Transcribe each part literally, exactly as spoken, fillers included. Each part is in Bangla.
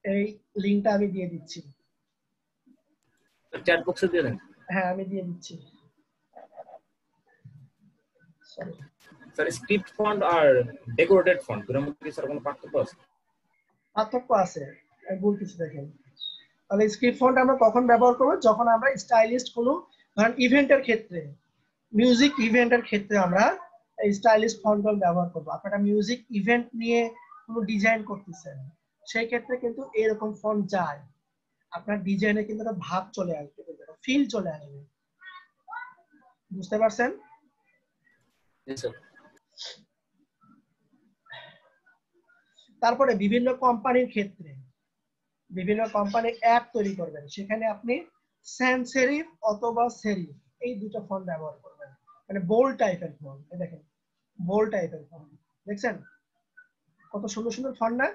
এই লিংকটা আমি দিয়ে দিচ্ছি, চ্যাট বক্সে দিয়ে দেন। হ্যাঁ আমি দিয়ে দিচ্ছি। সরি স্যার, স্ক্রিপ্ট ফন্ট আর ডেকোরেটেড ফন্ট দুটোর মধ্যে কি স্যার কোনো পার্থক্য আছে? পার্থক্য আছে, আমি বলতেছি দেখেন। তাহলে স্ক্রিপ্ট ফন্ট আমরা কখন ব্যবহার করব? যখন আমরা স্টাইলিস্ট কোনো ধরেন ইভেন্টের ক্ষেত্রে, মিউজিক ইভেন্টের ক্ষেত্রে আমরা এই স্টাইলিশ ফন্টগুলো ব্যবহার করব। আপনারা মিউজিক ইভেন্ট নিয়ে কোনো ডিজাইন করতেছেন, সেই ক্ষেত্রে কিন্তু এরকম ফন্ট যায়, আপনার ডিজাইনে কিন্তু একটা ভাব চলে আসবে, ফিল চলে আসবে। বুঝতে পারছেন? তারপরে বিভিন্ন কোম্পানির ক্ষেত্রে, বিভিন্ন কোম্পানি অ্যাপ তৈরি করবেন, সেখানে আপনি sans serif অথবা serif এই দুটো ফন্ট ব্যবহার করবেন, মানে বোল্ড টাইপের ফন্ট। এই দেখেন বোল্ড টাইপের ফন্ট, দেখছেন কত সুন্দর সুন্দর ফন্ট না?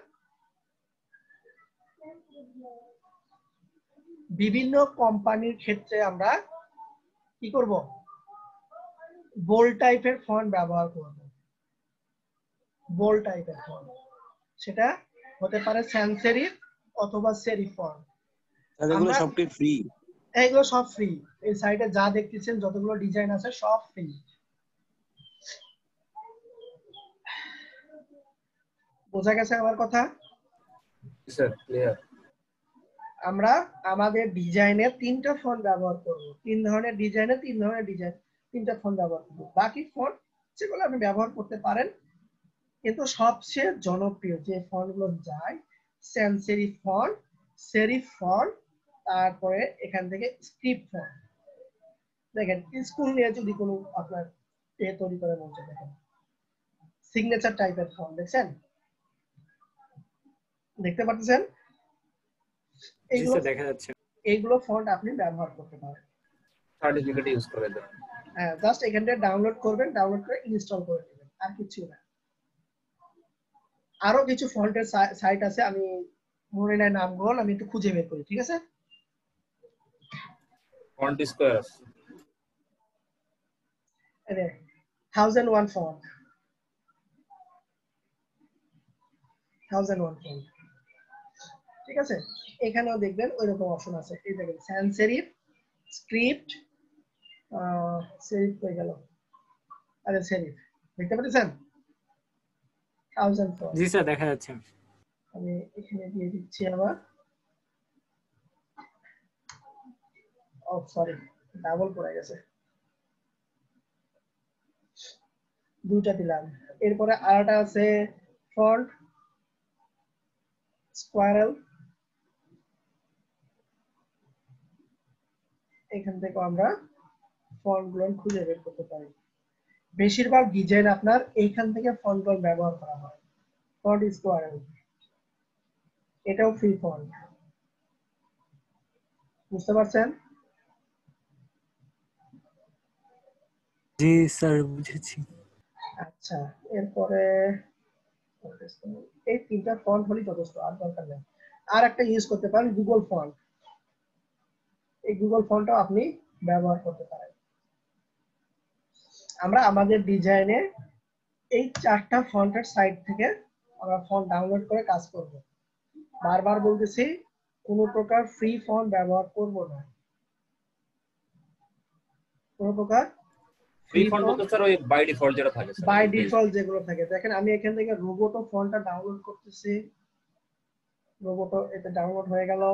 বিভিন্ন কোম্পানির ক্ষেত্রে আমরা কি করব? বোল্ড টাইপের ফন্ট ব্যবহার করব। বোল্ড টাইপের ফন্ট, সেটা হতে পারে sans serif অথবা serif ফন্ট। এগুলো সবটি ফ্রি, এগুলো সব ফ্রি। এই সাইটে যা দেখতেছেন যতগুলো ডিজাইন আছে সব ফ্রি। বোঝা গেছে আমার কথা? Sir clear. আমরা আমাদের ডিজাইনে তিনটা ফন্ট ব্যবহার করব, তিন ধরনের ডিজাইনে তিন ধরনের ডিজাইন তিনটা ফন্ট ব্যবহার করব। বাকি ফন্ট যেগুলো আপনি ব্যবহার করতে পারেন, কিন্তু সবচেয়ে জনপ্রিয় যে ফন্টগুলো যায় sans serif font, serif font, তারপরে এখান থেকে স্ক্রিপ্ট ফন্ট। দেখেন স্কুল নিয়ে যদি কোনো আপনার এ তৈরি করে মন চায়, দেখেন সিগনেচার টাইপের ফন্ট, দেখছেন? দেখতে পাচ্ছেন? এইগুলো দেখা যাচ্ছে, এইগুলো ফন্ট আপনি ব্যবহার করতে পারেন। সার্টিফিকেট ইউজ করে দেন। হ্যাঁ, জাস্ট এখান থেকে ডাউনলোড করবেন, ডাউনলোড করে ইনস্টল করে নেবেন, আর কিছু না। আরো কিছু ফন্টের সাইট আছে, আমি মনে নাই নামগুলো, আমি একটু খুঁজে বের করি, ঠিক আছে? ফন্ট স্কয়ার আরে thousand one font, thousand one font, ঠিক আছে? এখানেও দেখবেন ওইরকম অপশন আছে। এই দেখেন sans serif, স্ক্রিপ্ট, আহ serif হয়ে গেল, আরে serif, দেখতে পাচ্ছেন? Thousand font. জি স্যার দেখা যাচ্ছে। আমি এখানে দিয়ে দিচ্ছি আবার। ও সরি, ডাবল পড়ে গেছে, দুইটা দিলাম। এরপরে আরেকটা আছে ফন্ট স্কোয়ারেল, এখান থেকে আমরা ফন্টগুলো খুঁজে বের করতে পারি। বেশিরভাগ ডিজাইন আপনার এইখান থেকে ফন্টগুলো ব্যবহার করা হয়। ফন্ট স্কোয়ারেল, এটাও ফ্রি ফন্ট। বুঝতে পারছেন? জি স্যার বুঝেছি। আচ্ছা, এরপরে এই তিনটা ফন্ট হলেই যথেষ্ট, আর দরকার নেই। আর একটা ইউজ করতে পারেন গুগল ফন্ট, এই গুগল ফন্টটাও আপনি ব্যবহার করতে পারেন। আমরা আমাদের ডিজাইনে এই চারটা ফন্টের সাইট থেকে আমরা ফন্ট ডাউনলোড করে কাজ করব। বারবার বলতেছি, কোনো প্রকার ফ্রি ফন্ট ব্যবহার করব না, কোনো প্রকার ফ্রি ফন্ট বলতে স্যার ওই বাই ডিফল্ট যেটা থাকে স্যার, বাই ডিফল্ট যেগুলো থাকে। দেখেন আমি এখান থেকে রোবোটো ফন্টটা ডাউনলোড করতেছি, রোবোটো এটা ডাউনলোড হয়ে গেল,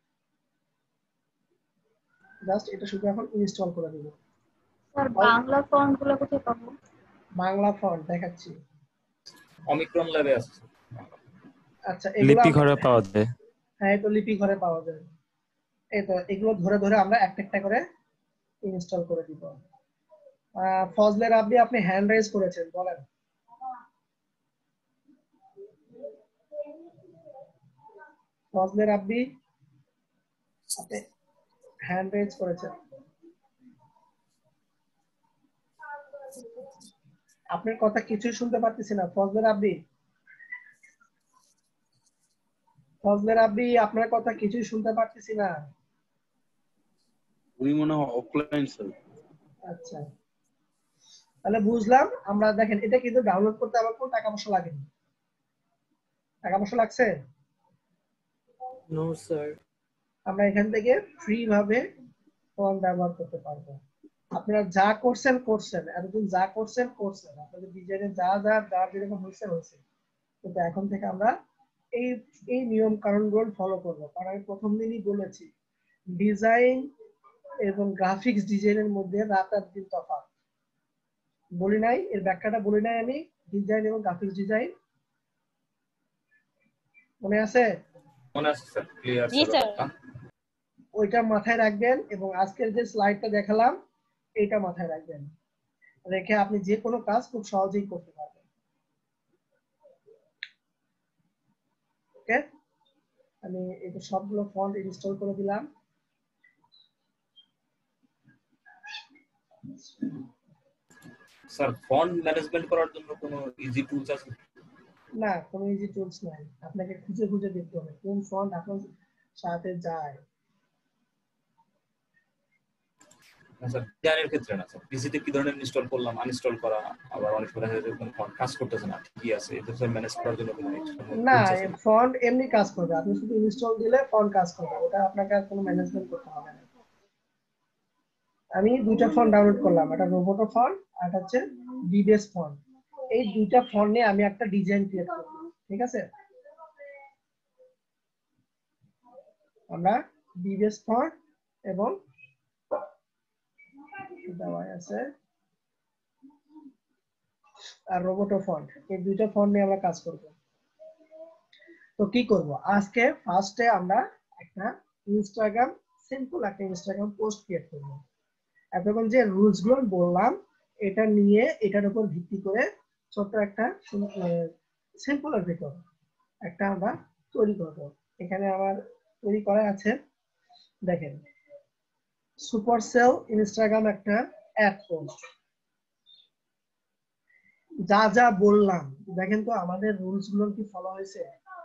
জাস্ট এটা শুধু এখন ইনস্টল করে দেব। স্যার বাংলা ফন্টগুলো কোথায় পাবো? বাংলা ফন্ট দেখাচ্ছি, অমিক্রন ল্যাবে আছে। আচ্ছা এগুলো লিপি ঘরে পাওয়া যায়। হ্যাঁ এটা লিপি ঘরে পাওয়া যায়। এই তো এগুলো ধরে ধরে আমরা একটা একটা করে ইনস্টল করে দিব। ফজলে রাব্বি আপনি হ্যান্ড রেজ করেছেন, বলেন। ফজলে রাব্বি আপনি হ্যান্ড রেজ করেছেন, আপনার কথা কিছুই শুনতে পাচ্ছি না। ফজলে রাব্বি, ফজলে রাব্বি আপনার কথা কিছুই শুনতে পাচ্ছি না। উনি মনে হয় অফলাইন স্যার। আচ্ছা তাহলে বুঝলাম। আমরা দেখেন এটা কিন্তু ডাউনলোড করতে আমার কোনো টাকা পয়সা লাগেনি, টাকা পয়সা লাগছে? No sir. আমরা এখান থেকে ফ্রি ভাবে ফন্ট ব্যবহার করতে পারবো। আপনারা যা করছেন করছেন এতদিন যা করছেন করছেন আপনাদের ডিজাইনে যা যা যা যেরকম হয়েছে হয়েছে, কিন্তু এখন থেকে আমরা এই এই নিয়ম কানুনগুলো ফলো করবো। কারণ আমি প্রথম দিনই বলেছি ডিজাইন এবং গ্রাফিক্স ডিজাইনের মধ্যে রাত আর দিন তফাৎ। বলি নাই এর ব্যাখ্যাটা বলি নাই আমি, ডিজাইন এবং গ্রাফিক্স ডিজাইন মনে আছে? মনে আছে স্যার, ক্লিয়ার জি স্যার। ওইটা মাথায় রাখবেন এবং আজকের যে স্লাইডটা দেখালাম এইটা মাথায় রাখবেন, রেখে আপনি যে কোনো কাজ খুব সহজেই করতে পারবেন। ওকে, আমি এটা সবগুলো ফন্ট ইনস্টল করে দিলাম। স্যার ফন্ট ম্যানেজমেন্ট করার জন্য কোনো ইজি টুলস আছে? না, কোনো ইজি টুলস নাই, আপনাকে খুঁজে খুঁজে দেখতে হবে কোন ফন্ট আপনার সাথে যায়। না স্যার, ডিজাইনের ক্ষেত্রে না স্যার, পিসিতে কি ধরনের ইনস্টল করলাম, আনইনস্টল করা, আবার অনেক সময় দেখা যায় যে কোনো ফন্ট কাজ করতেছে না, ঠিকই আছে, এটা স্যার ম্যানেজ করার জন্য কোনো না, ফন্ট এমনি কাজ করবে, আপনি শুধু ইনস্টল দিলে ফন্ট কাজ করবে, ওটা আপনাকে আর কোনো ম্যানেজমেন্ট করতে হবে না। আমি দুইটা ফন্ট ডাউনলোড করলাম, একটা রোবোটো ফন্ট আর একটা হচ্ছে ডিবেস ফন্ট। এই দুইটা ফন্ট নিয়ে আমি একটা ডিজাইন ক্রিয়েট করব, ঠিক আছে? আমরা ডিবেস ফন্ট এবং দেওয়া আছে আর রোবোটো ফন্ট, এই দুইটা ফন্ট নিয়ে আমরা কাজ করব। তো কি করব আজকে, ফার্স্টে আমরা একটা ইনস্টাগ্রাম সিম্পল একটা ইনস্টাগ্রাম পোস্ট ক্রিয়েট করব। এতক্ষণ যে রুলস গুলো বললাম এটা নিয়ে এটার উপর ভিত্তি করে ছোট্ট একটা সিম্পলের ভিতর একটা আমরা তৈরি করব। এখানে আমার তৈরি করা আছে, দেখেন সুপারসেল ইনস্টাগ্রাম একটা অ্যাড পোস্ট। যা যা বললাম দেখেন তো আমাদের রুলস গুলো কি ফলো হয়েছে?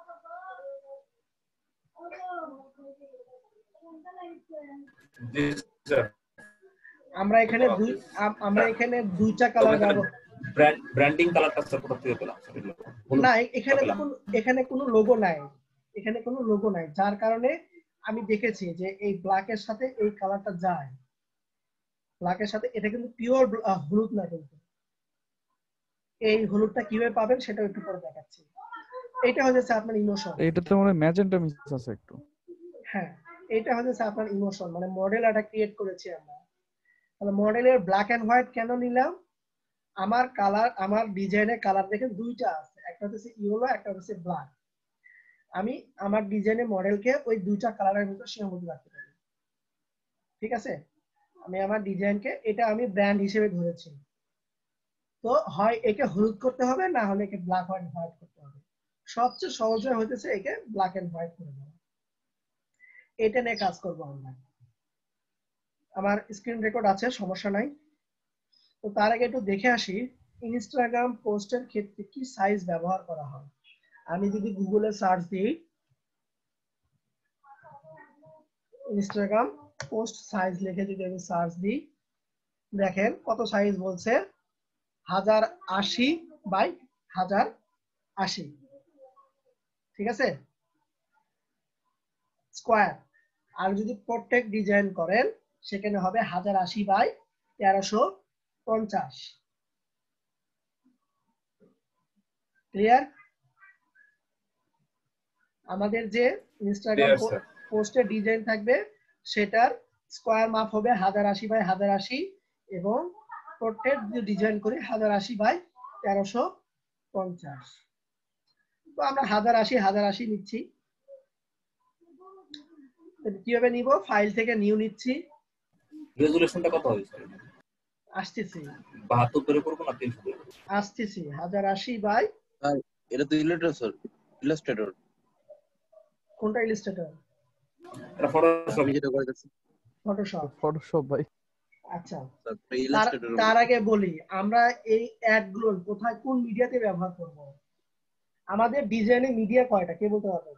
জি স্যার। আমরা এখানে দুই আমরা এখানে দুইটা কালার ব্যবহার, ব্র্যান্ডিং কালারটা স্যার কোথা থেকে পেলাম স্যার? না এখানে তো কোনো এখানে কোনো লোগো নাই, এখানে কোনো লোগো নাই, যার কারণে আমি দেখেছি যে এই ব্ল্যাকের সাথে এই কালারটা যায়, ব্ল্যাকের সাথে এটা কিন্তু পিওর হলুদ না, কিন্তু এই হলুদটা কিভাবে পাবেন সেটা একটু পরে দেখাচ্ছি। এটা হচ্ছে আপনার ইমোশন, এটা তো মানে ম্যাজেন্টা মিস আছে একটু। হ্যাঁ এটা হচ্ছে আপনার ইমোশন, মানে মডেল এটা ক্রিয়েট করেছি আমরা। তাহলে মডেলের ব্ল্যাক এন্ড হোয়াইট কেন নিলাম? আমার কালার, আমার ডিজাইনের কালার দেখেন দুইটা আছে, একটা হচ্ছে ইয়েলো একটা হচ্ছে ব্ল্যাক। আমি আমার ডিজাইনের মডেলকে ওই দুইটা কালারের ভিতর সীমাবদ্ধ রাখতে পারি, ঠিক আছে? আমি আমার ডিজাইনকে এটা আমি ব্র্যান্ড হিসেবে ধরেছি, তো হয় একে হলুদ করতে হবে না হলে একে ব্ল্যাক হোয়াইট হোয়াইট করতে হবে। সবচেয়ে সহজ হইতেছে একে ব্ল্যাক এন্ড হোয়াইট করে দেওয়া। এটা নিয়ে কাজ করব আমরা। আমার স্ক্রিন রেকর্ড আছে, সমস্যা নাই। তো তার আগে একটু দেখে আসি ইনস্টাগ্রাম পোস্টের ক্ষেত্রে কি সাইজ ব্যবহার করা হয়। আমি যদি গুগলে সার্চ দিই ইনস্টাগ্রাম পোস্ট সাইজ লিখে যদি আমি সার্চ দিই, দেখেন কত সাইজ বলছে, হাজার আশি বাই হাজার আশি, ঠিক আছে স্কোয়ার। আর যদি প্রত্যেক ডিজাইন করেন সেখানে হবে হাজার আশি বাই তেরোশো পঞ্চাশ। ক্লিয়ার? আমাদের যে ইনস্টাগ্রাম পোস্টের ডিজাইন থাকবে সেটার স্কোয়ার মাপ হবে হাজার আশি বাই হাজার আশি এবং প্রত্যেক যে ডিজাইন করি হাজার আশি বাই তেরোশো পঞ্চাশ। তো আমরা হাজার আশি হাজার আশি নিচ্ছি। কিভাবে নিব? ফাইল থেকে নিউ নিচ্ছি। রেজুলেশনটা কত হবে স্যার? আসতেছি বাহাত্তর ধরে করব না তিনশো ধরে? আসতেছি হাজার আশি বাই, আর এটা তো ইলাস্ট্রেটর স্যার, ইলাস্ট্রেটর। কোনটা ইলাস্ট্রেটর? এটা ফটোশপ। আমি যেটা করেছি ফটোশপ। ফটোশপ ভাই। আচ্ছা, স্যার তার ইলাস্ট্রেটর। তার আগে বলি আমরা এই অ্যাড গুলো কোথায় কোন মিডিয়াতে ব্যবহার করব। আমাদের ডিজাইনে মিডিয়া কয়টা কে বলতে পারবেন?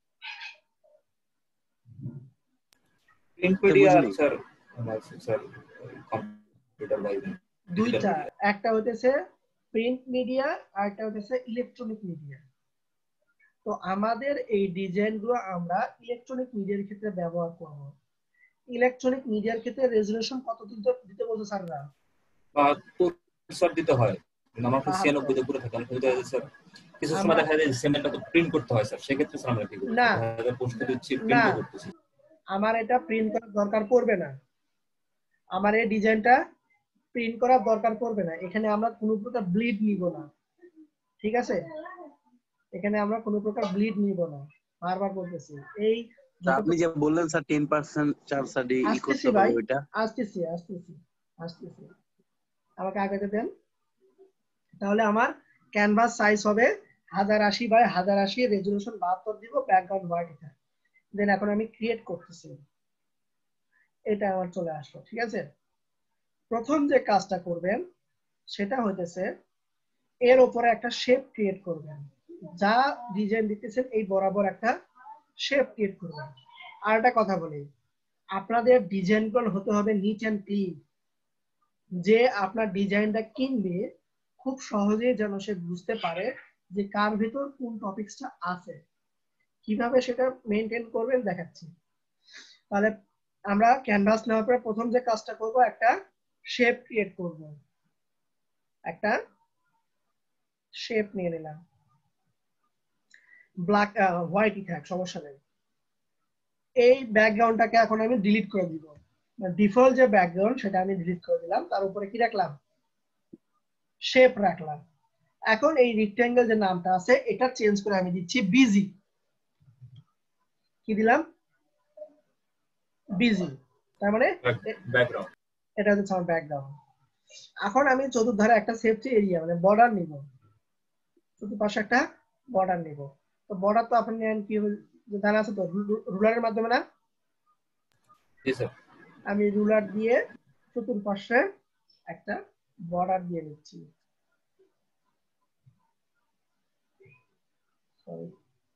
Print media sir, sir computer live দুইটা, একটা হইতেছে প্রিন্ট মিডিয়া আর একটা হইতেছে ইলেকট্রনিক মিডিয়া। তো আমাদের এই ডিজাইন গুলো আমরা ইলেকট্রনিক মিডিয়ার ক্ষেত্রে ব্যবহার করব। ইলেকট্রনিক মিডিয়ার ক্ষেত্রে রেজোলিউশন কত দিতে দিতে বলছে স্যাররা? বাহাত্তর স্যার দিতে হয়, কিন্তু আমার কাছে বাহাত্তর। ছিয়ানব্বই তে পুরো থাকে। অনেক সময় দেখা যায় স্যার কিছু সময় আমরা দেখা যায় সিমেন্টটা তো প্রিন্ট করতে হয় স্যার, সেক্ষেত্রে স্যার আমরা কি করি? না দেখা যায় পোস্ট দিচ্ছি, না প্রিন্টও করতেছি। আমার এটা প্রিন্ট করার দরকার পড়বে না, আমার এই ডিজাইনটা প্রিন্ট করার দরকার পড়বে না। এখানে আমরা কোনো প্রকার ব্লিড নিব না, ঠিক আছে? এখানে আমরা কোনো প্রকার ব্লিড নিব না, বারবার বলতেছি। এই তা আপনি যে বললেন স্যার টেন পার্সেন্ট চার্জ সাডি ই আসতেছি করতে ভাই, হবে ওইটা আসতেছি আসতেছি আসতেছি আমাকে আগাতে দেন। তাহলে আমার ক্যানভাস সাইজ হবে হাজার আশি বাই হাজার আশি, রেজলিউশন বাহাত্তর দিব, ব্যাকগ্রাউন্ড হোয়াইট এটা। দেন এখন আমি ক্রিয়েট করতেছি, এটা আমার চলে আসলো, ঠিক আছে? প্রথম যে কাজটা করবেন সেটা হইতেছে এর উপরে একটা শেপ ক্রিয়েট করবেন। যা ডিজাইন দিতেছেন এই বরাবর একটা শেপ ক্রিয়েট করবেন। আর একটা কথা বলি, আপনাদের ডিজাইনগুলো হতে হবে নিট অ্যান্ড ক্লিন। যে আপনার ডিজাইনটা কিনবে খুব সহজেই যেন সে বুঝতে পারে যে কার ভিতর কোন টপিকসটা আছে। কিভাবে সেটা মেনটেন করবেন দেখাচ্ছি। তাহলে আমরা ক্যানভাস নেওয়ার পর প্রথম যে কাজটা করব, একটা শেপ ক্রিয়েট করব। একটা শেপ নিয়ে নিলাম, ব্ল্যাক হোয়াইটই থাক, সমস্যা নেই। এই ব্যাকগ্রাউন্ডটাকে এখন আমি ডিলিট করে দিব। ডিফল্ট যে ব্যাকগ্রাউন্ড সেটা আমি ডিলিট করে দিলাম, তার উপরে কি রাখলাম? শেপ রাখলাম। এখন এই রেক্টেঙ্গেল যে নামটা আছে এটা চেঞ্জ করে আমি দিচ্ছি বিজি। কি দিলাম? বিজি। তার মানে ব্যাকগ্রাউন্ড, এটা হচ্ছে আমার ব্যাকগ্রাউন্ড। এখন আমি চতুর্ধারে একটা সেফটি এরিয়া মানে বর্ডার নিব, চতুর্পাশে একটা বর্ডার নিব। তো বর্ডার তো আপনি নেন কি জানা আছে তো, রুলারের মাধ্যমে না? জি স্যার। আমি রুলার দিয়ে চতুর্পাশে একটা বর্ডার দিয়ে নিচ্ছি। সরি,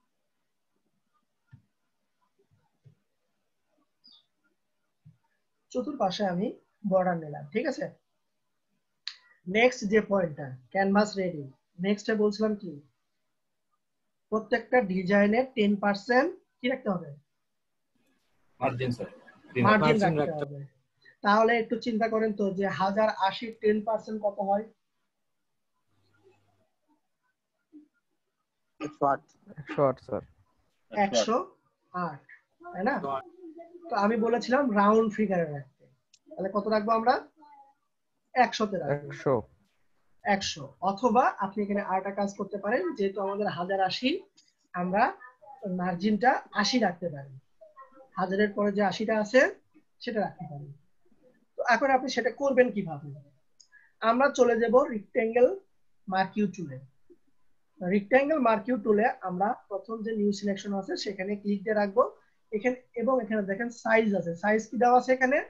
চতুর্পাশে আমি বর্ডার নিলাম, ঠিক আছে? নেক্সট যে পয়েন্টটা, ক্যানভাস রেডি। নেক্সটে বলছিলাম কি, প্রত্যেকটা ডিজাইনের টেন পার্সেন্ট কি রাখতে হবে? মার্জিন স্যার, মার্জিন মার্জিন রাখতে রাখতে হবে। তাহলে একটু চিন্তা করেন তো যে হাজার আশি টেন পার্সেন্ট কত হয়? একশো আট একশো আট স্যার। একশো আট, তাই না? তো আমি বলেছিলাম রাউন্ড ফিগারে রাখতে, তাহলে কত রাখবো আমরা? একশোতে রাখবো। একশো একশো। অথবা আপনি এখানে আরেকটা কাজ করতে পারেন, যেহেতু আমাদের হাজার আশি, আমরা মার্জিনটা আশি রাখতে পারি। হাজারের পরে যে আশিটা আছে সেটা রাখতে পারি। তো এখন আপনি সেটা করবেন কিভাবে? আমরা চলে যাব রেক্টেঙ্গেল মার্কিউ টুলে। রেক্টেঙ্গেল মার্কিউ টুলে আমরা প্রথম যে নিউ সিলেকশন আছে সেখানে ক্লিক দিয়ে রাখবো এখানে, এবং এখানে দেখেন সাইজ আছে। সাইজ কি দেওয়া আছে এখানে?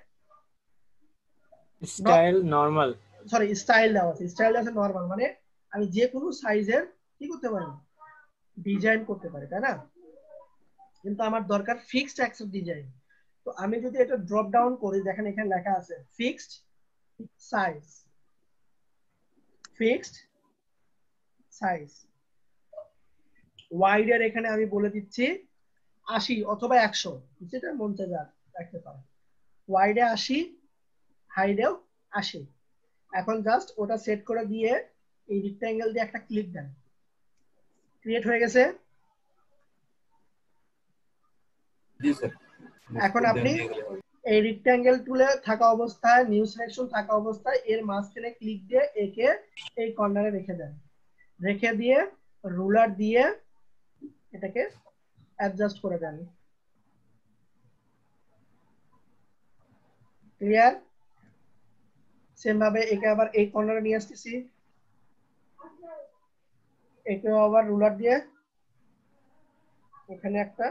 স্টাইল নরমাল, সরি, স্টাইল দেওয়া আছে। স্টাইল আছে নরমাল, মানে আমি যে কোনো সাইজের কি করতে পারি? ডিজাইন করতে পারি, তাই না? কিন্তু আমার দরকার ফিক্সড অ্যাক্সেস ডিজাইন। তো আমি যদি এটা ড্রপ ডাউন করি, দেখেন এখানে লেখা আছে fixed size, fixed size. Wide এর এখানে আমি বলে দিচ্ছি আশি অথবা একশো, যেটা মন চায় রাখতে পারেন। ওয়াইডে আশি, হাইডেও আশি। এখন জাস্ট ওটা সেট করে দিয়ে এই রেক্টেঙ্গেল দিয়ে একটা ক্লিক দেন, ক্রিয়েট হয়ে গেছে। জি স্যার। এখন আপনি এই রেক্টেঙ্গেল টুলে থাকা অবস্থায়, নিউ সিলেকশন থাকা অবস্থায় এর মাঝখানে ক্লিক দিয়ে একে এই কর্নারে রেখে দেন। রেখে দিয়ে রুলার দিয়ে এটাকে অ্যাডজাস্ট করে দেন। ক্লিয়ার? সেম ভাবে একে আবার এই কর্নারে নিয়ে আসতেছি, একে আবার রুলার দিয়ে এখানে একটা,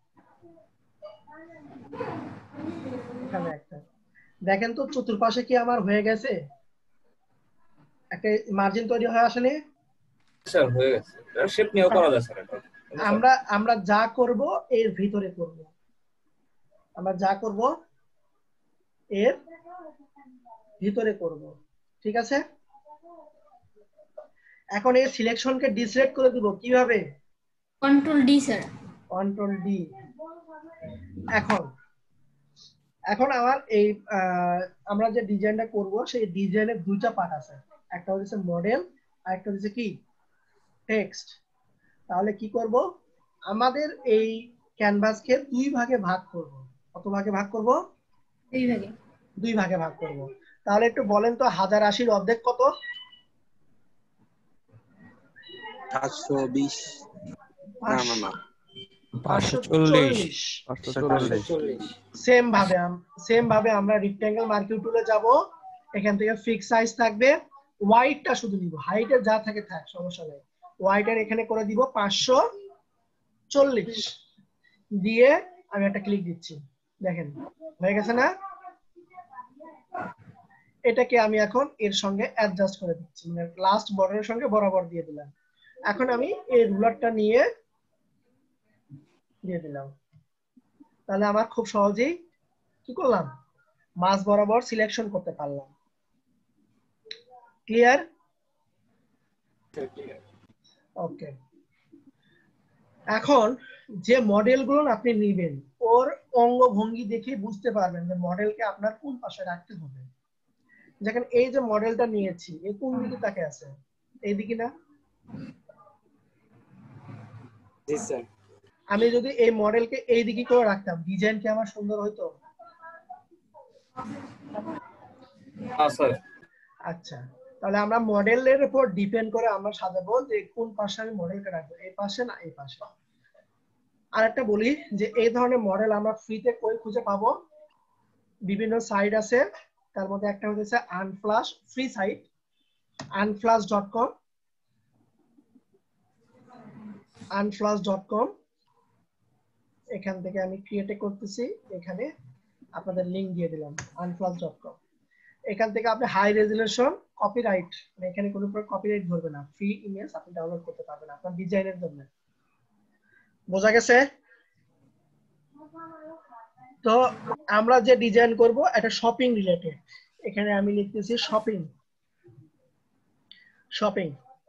এখানে একটা। দেখেন তো চতুর্পাশে কি আমার হয়ে গেছে? একটা মার্জিন তৈরি হয়ে আসেনি? স্যার হয়ে গেছে। এটা শেপ নিয়েও করা যায় স্যার। এটা আমরা আমরা যা করব এর ভিতরে করব, আমরা যা করব এর ভিতরে করব, ঠিক আছে? এখন এই সিলেকশনকে ডিসিলেক্ট করে দিব কিভাবে? Control D sir. Control D. এখন এখন আমার এই আহ, আমরা যে ডিজাইনটা করব সেই ডিজাইনের দুইটা পার্ট আছে, একটা হচ্ছে মডেল আর একটা হচ্ছে কি টেক্সট। তাহলে কি করব, আমাদের এই ক্যানভাসকে দুই ভাগে ভাগ করব। কত ভাগে ভাগ করব? দুই ভাগে। দুই ভাগে ভাগ করব। তাহলে একটু বলেন তো হাজার আশির অর্ধেক কত? সাতশো বিশ। না না না পাঁচশো চল্লিশ। পাঁচশো চল্লিশ। চল্লিশ। সেম ভাবে সেম ভাবে আমরা রেক্টেঙ্গেল মার্কিং টুলে যাব, এখান থেকে ফিক্স সাইজ থাকবে, ওয়াইডটা শুধু নিব, হাইটের যা থাকে থাক সমস্যা নেই। ওয়াইডের এখানে করে দিব পাঁচশো চল্লিশ দিয়ে আমি একটা ক্লিক দিচ্ছি, দেখেন হয়ে গেছে না? এটাকে আমি এখন এর সঙ্গে অ্যাডজাস্ট করে দিচ্ছি, মানে লাস্ট বর্ডারের সঙ্গে বরাবর দিয়ে দিলাম। এখন আমি এই রুলারটা নিয়ে দিয়ে দিলাম, তাহলে আমার খুব সহজেই কি করলাম, মাঝ বরাবর সিলেকশন করতে পারলাম। ক্লিয়ার? ওকে। এখন যে মডেলগুলো আপনি নেবেন ওর অঙ্গভঙ্গি দেখে বুঝতে পারবেন যে মডেলকে আপনার কোন পাশে রাখতে হবে। যেখানে এই যে মডেলটা নিয়েছি এ কোন দিকে তাকে আছে? এইদিকে না? জি স্যার। আমি যদি এই মডেলকে এই দিকে করে রাখতাম ডিজাইন কি আমার সুন্দর হইতো? হ্যাঁ স্যার। আচ্ছা, তাহলে আমরা মডেলের উপর ডিপেন্ড করে আমরা সাজাবো যে কোন পাশে আমি মডেলকে রাখবো, এই পাশে না এই পাশে। আর একটা বলি যে এই ধরনের মডেল আমরা ফ্রিতে কই খুঁজে পাবো? বিভিন্ন সাইট আছে, তার মধ্যে একটা হচ্ছে Unsplash free site, Unsplash dot com. Unsplash dot com এখান থেকে আমি ক্রিয়েট করতেছি, এখানে আপনাদের লিংক দিয়ে দিলাম আনফ্লাশ ডট কম। এখান থেকে আপনি হাই রেজুলেশন কপিরাইট, মানে এখানে কোনো প্রকার কপিরাইট ধরবে না, ফ্রি ইমেজ আপনি ডাউনলোড করতে পারবেন আপনার ডিজাইনের জন্য। বোঝা গেছে? তো আমরা যে ডিজাইন করব এটা শপিং রিলেটেড, এখানে আমি লিখতেছি শপিং। শপিং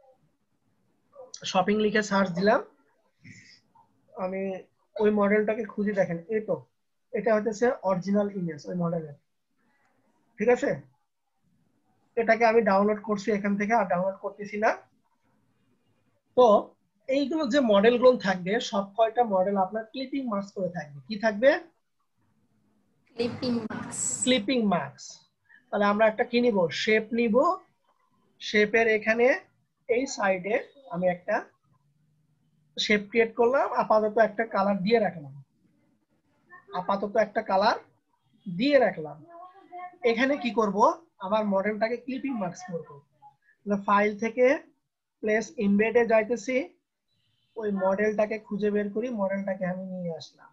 শপিং লিখে সার্চ দিলাম, আমি ওই মডেলটাকে খুঁজে দেখেন, এই তো এটা হচ্ছে অরিজিনাল ইমেজ ওই মডেলের, ঠিক আছে? এটাকে আমি ডাউনলোড করছি এখান থেকে, আর ডাউনলোড করতেছি না। তো এইগুলো যে মডেলগুলো থাকবে সব কয়টা মডেল আপনার ক্লিপিং মার্কস করে থাকবে। কি থাকবে? Clipping mask. Clipping mask. তাহলে আমরা একটা কি নিব, শেপ নিব। শেপের এখানে এই সাইডে আমি একটা শেপ ক্রিয়েট করলাম, আপাতত একটা কালার দিয়ে রাখলাম, আপাতত একটা কালার দিয়ে রাখলাম। এখানে কি করব, আমার মডেলটাকে ক্লিপিং মার্কস করব। ফাইল থেকে প্লেস এমবেডে যাইতেছি, ওই মডেলটাকে খুঁজে বের করি, মডেলটাকে আমি নিয়ে আসলাম,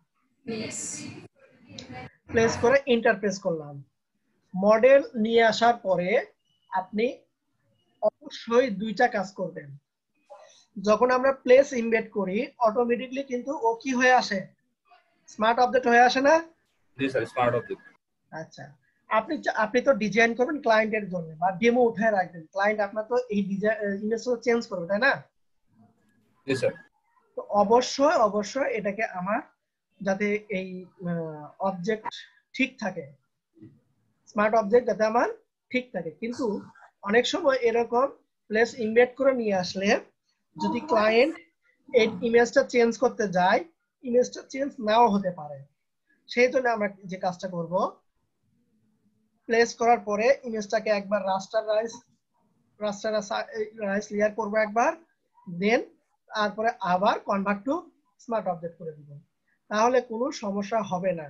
প্লেস করে ইন্টারপ্রেস করলাম। মডেল নিয়ে আসার পরে আপনি অবশ্যই দুইটা কাজ করবেন। যখন আমরা প্লেস ইমবেড করি অটোমেটিকলি কিন্তু ও কি হয়ে আসে, স্মার্ট অবজেক্ট হয়ে আসে না? জি স্যার, স্মার্ট অবজেক্ট। আচ্ছা, আপনি আপনি তো ডিজাইন করবেন ক্লায়েন্টের জন্য বা ডেমো উঠায় রাখবেন, ক্লায়েন্ট আপনার তো এই ডিজাইন ইমেজটা চেঞ্জ করবে, তাই না? জি স্যার। তো অবশ্যই অবশ্যই এটাকে আমার যাতে এই অবজেক্ট ঠিক থাকে, স্মার্ট অবজেক্ট যাতে আমার ঠিক থাকে। কিন্তু অনেক সময় এরকম প্লেস ইমবেড করে নিয়ে আসলে যদি ক্লায়েন্ট এই ইমেজটা চেঞ্জ করতে যায়, ইমেজটা চেঞ্জ নাও হতে পারে। সেই জন্য আমরা যে কাজটা করব, প্লেস করার পরে ইমেজটাকে একবার রাস্টারাইজ রাস্টারাইজ লেয়ার করব একবার, দেন তারপরে আবার কনভার্ট টু স্মার্ট অবজেক্ট করে দিব, তাহলে কোনো সমস্যা হবে না।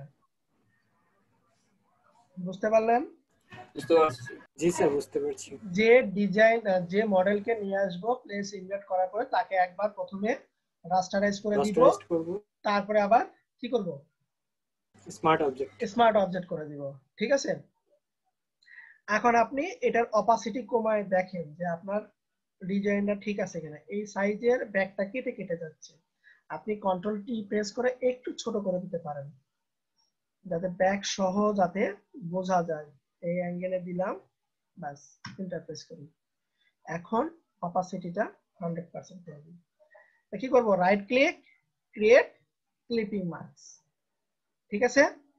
বুঝতে পারলেন? বুঝতে পারছি। জি স্যার, বুঝতে পারছি। যে ডিজাইন যে মডেলকে নিয়ে আসবো প্লেস ইনভার্ট করার পরে তাকে একবার প্রথমে রাস্টারাইজ করে দিব, রাস্টারাইজ করব, তারপরে আবার কি করব, স্মার্ট অবজেক্ট স্মার্ট অবজেক্ট করে দিব। ঠিক আছে? এখন আপনি এটার অপাসিটি কমায় দেখেন যে আপনার ডিজাইনটা ঠিক আছে কিনা। এই সাইজের ব্যাকটা কেটে কেটে যাচ্ছে, আপনি কন্ট্রোল টি প্রেস করে একটু ছোট করে দিতে পারেন যাতে ব্যাক সহ যাতে বোঝা যায়। এই অ্যাঙ্গেলে দিলাম, বাস ইন্টারপ্রেস করি। এখন অপাসিটিটা হান্ড্রেড পার্সেন্ট করে দিই। কি করব, right click, create clipping mask. ঠিক আছে,